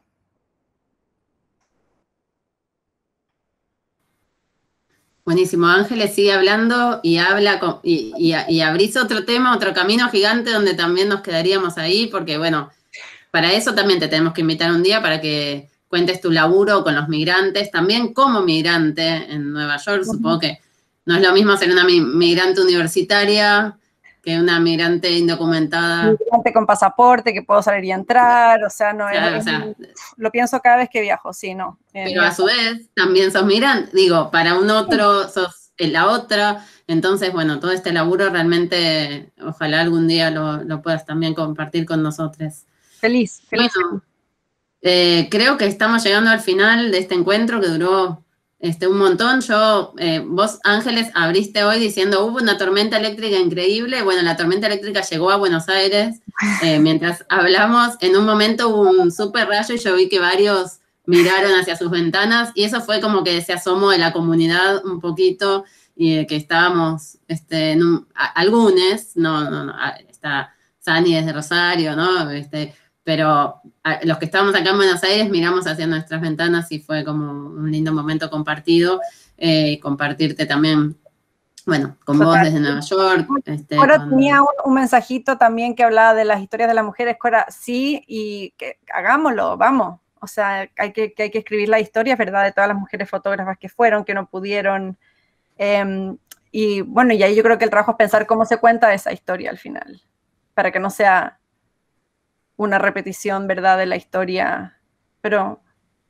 Buenísimo. Ángeles sigue hablando y habla con, y, y, y abrís otro tema, otro camino gigante donde también nos quedaríamos ahí, porque bueno, para eso también te tenemos que invitar un día para que cuentes tu laburo con los migrantes, también como migrante en Nueva York. Uh-huh. Supongo que no es lo mismo ser una migrante universitaria que una migrante indocumentada. Migrante con pasaporte, que puedo salir y entrar, o sea, no claro, es, o sea, lo pienso cada vez que viajo, sí, no. Pero a su vez, también sos migrante, digo, para un otro sos la otra, entonces, bueno, todo este laburo realmente, ojalá algún día lo, lo puedas también compartir con nosotros. Feliz, feliz. Bueno, eh, creo que estamos llegando al final de este encuentro que duró Este, un montón. Yo, eh, vos, Ángeles, abriste hoy diciendo hubo una tormenta eléctrica increíble. Bueno, la tormenta eléctrica llegó a Buenos Aires. Eh, mientras hablamos, en un momento hubo un súper rayo y yo vi que varios miraron hacia sus ventanas y eso fue como que se asomó de la comunidad un poquito y que estábamos, este, en un, a, algunos, no, no, no, está Sani desde Rosario, ¿no? Este, pero a, los que estábamos acá en Buenos Aires miramos hacia nuestras ventanas y fue como un lindo momento compartido, eh, compartirte también, bueno, con Total. Vos desde Nueva York. Este, Cora con... tenía un, un mensajito también que hablaba de las historias de las mujeres. Cora, sí, y que hagámoslo, vamos. O sea, hay que, que hay que escribir la historia, ¿verdad? De todas las mujeres fotógrafas que fueron, que no pudieron. Eh, y bueno, y ahí yo creo que el trabajo es pensar cómo se cuenta esa historia al final, para que no sea una repetición, ¿verdad?, de la historia. Pero,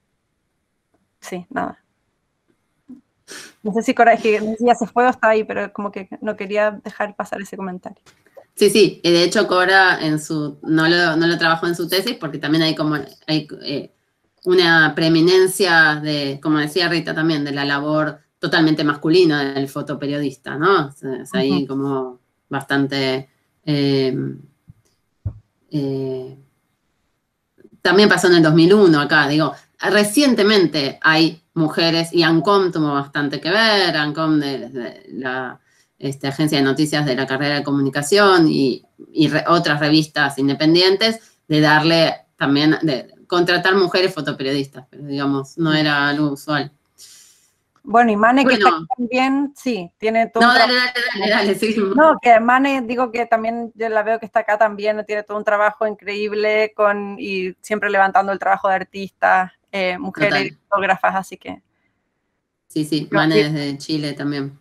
sí, nada. No sé si Cora, es que ya se fue o está ahí, pero como que no quería dejar pasar ese comentario. Sí, sí, de hecho Cora en su, no lo, no lo trabajó en su tesis porque también hay como hay, eh, una preeminencia de, como decía Rita también, de la labor totalmente masculina del fotoperiodista, ¿no? Es, es ahí uh-huh. como bastante... Eh, eh, también pasó en el dos mil uno acá, digo, recientemente hay mujeres, y ANCOM tuvo bastante que ver, ANCOM de, de la este, agencia de noticias de la carrera de comunicación y, y re, otras revistas independientes, de darle también, de contratar mujeres fotoperiodistas, pero digamos, no era algo usual. Bueno, y Mane, bueno, que está también, sí, tiene todo no, un dale, dale, dale, dale, sí. No, que Mane, digo que también, yo la veo que está acá también, tiene todo un trabajo increíble con, y siempre levantando el trabajo de artistas, eh, mujeres fotógrafas, así que... Sí, sí, Mane desde Chile también.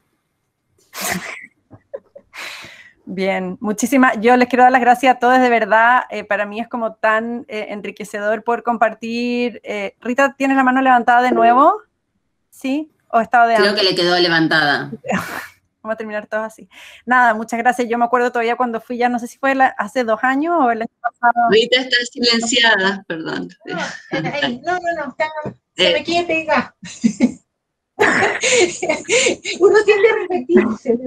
Bien, muchísimas, yo les quiero dar las gracias a todos, de verdad, eh, para mí es como tan eh, enriquecedor poder compartir. Eh, Rita, ¿tienes la mano levantada de nuevo? ¿Sí? ¿O estaba de Creo hambre? que le quedó levantada. Vamos a terminar todos así. Nada, muchas gracias. Yo me acuerdo todavía cuando fui, ya no sé si fue la, hace dos años o el año pasado. Rita está silenciada, perdón. No, ahí, no, no, no, está, se me quiere pegar. Uno tiende a repetirse.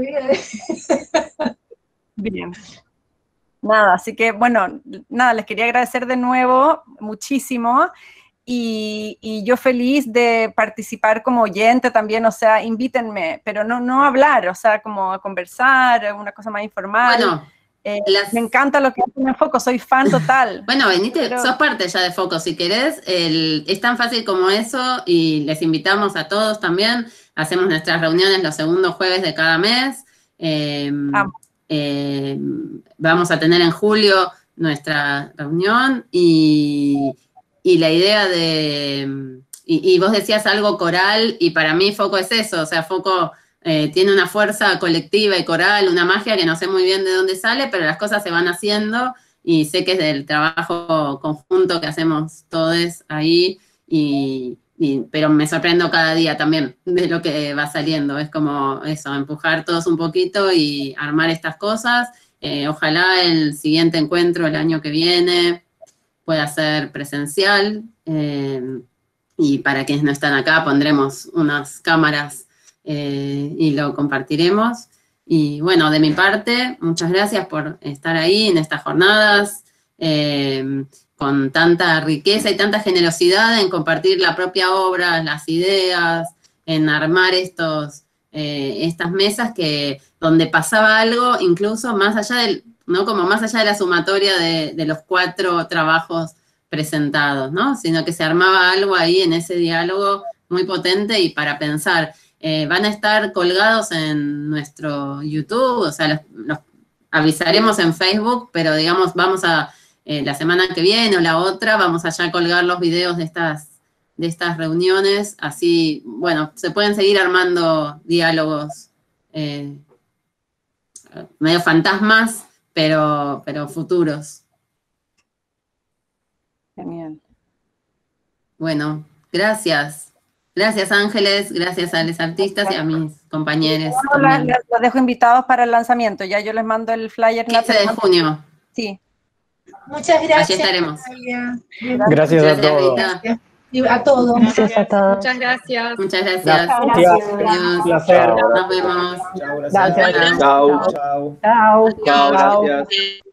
Bien. Nada, así que bueno, nada, les quería agradecer de nuevo muchísimo. Y, y yo feliz de participar como oyente también, o sea, invítenme, pero no, no hablar, o sea, como a conversar, una cosa más informal. Bueno, eh, las... me encanta lo que hacen en Foco, soy fan total. Bueno, venite, pero... sos parte ya de Foco, si querés, el, es tan fácil como eso y les invitamos a todos también, hacemos nuestras reuniones los segundos jueves de cada mes, eh, ah. eh, vamos a tener en julio nuestra reunión y... Y la idea de, y, y vos decías algo coral, y para mí Foco es eso, o sea, Foco eh, tiene una fuerza colectiva y coral, una magia que no sé muy bien de dónde sale, pero las cosas se van haciendo, y sé que es del trabajo conjunto que hacemos todos ahí, y, y, pero me sorprendo cada día también de lo que va saliendo, es como eso, empujar todos un poquito y armar estas cosas, eh, ojalá el siguiente encuentro el año que viene pueda ser presencial, eh, y para quienes no están acá pondremos unas cámaras eh, y lo compartiremos. Y bueno, de mi parte, muchas gracias por estar ahí en estas jornadas, eh, con tanta riqueza y tanta generosidad en compartir la propia obra, las ideas, en armar estos, eh, estas mesas que, donde pasaba algo, incluso más allá del... ¿no? Como más allá de la sumatoria de, de los cuatro trabajos presentados, ¿no? Sino que se armaba algo ahí en ese diálogo muy potente y para pensar. Eh, van a estar colgados en nuestro YouTube, o sea, los, los avisaremos en Facebook, pero digamos, vamos a, eh, la semana que viene o la otra, vamos a ya colgar los videos de estas, de estas reuniones, así, bueno, se pueden seguir armando diálogos eh, medio fantasmas, Pero, pero futuros. Genial. Bueno, gracias. Gracias, Ángeles, gracias a los artistas y a mis compañeros. Los la dejo invitados para el lanzamiento, ya yo les mando el flyer. quince de junio. Sí. Muchas gracias. Allí estaremos. Gracias, gracias a todos. Gracias. A todos. Gracias a todos. Muchas gracias. Muchas gracias. Gracias. Adiós. Placer. Nos vemos. Chao, gracias. Chao. Chao. Chao. Chao. Gracias.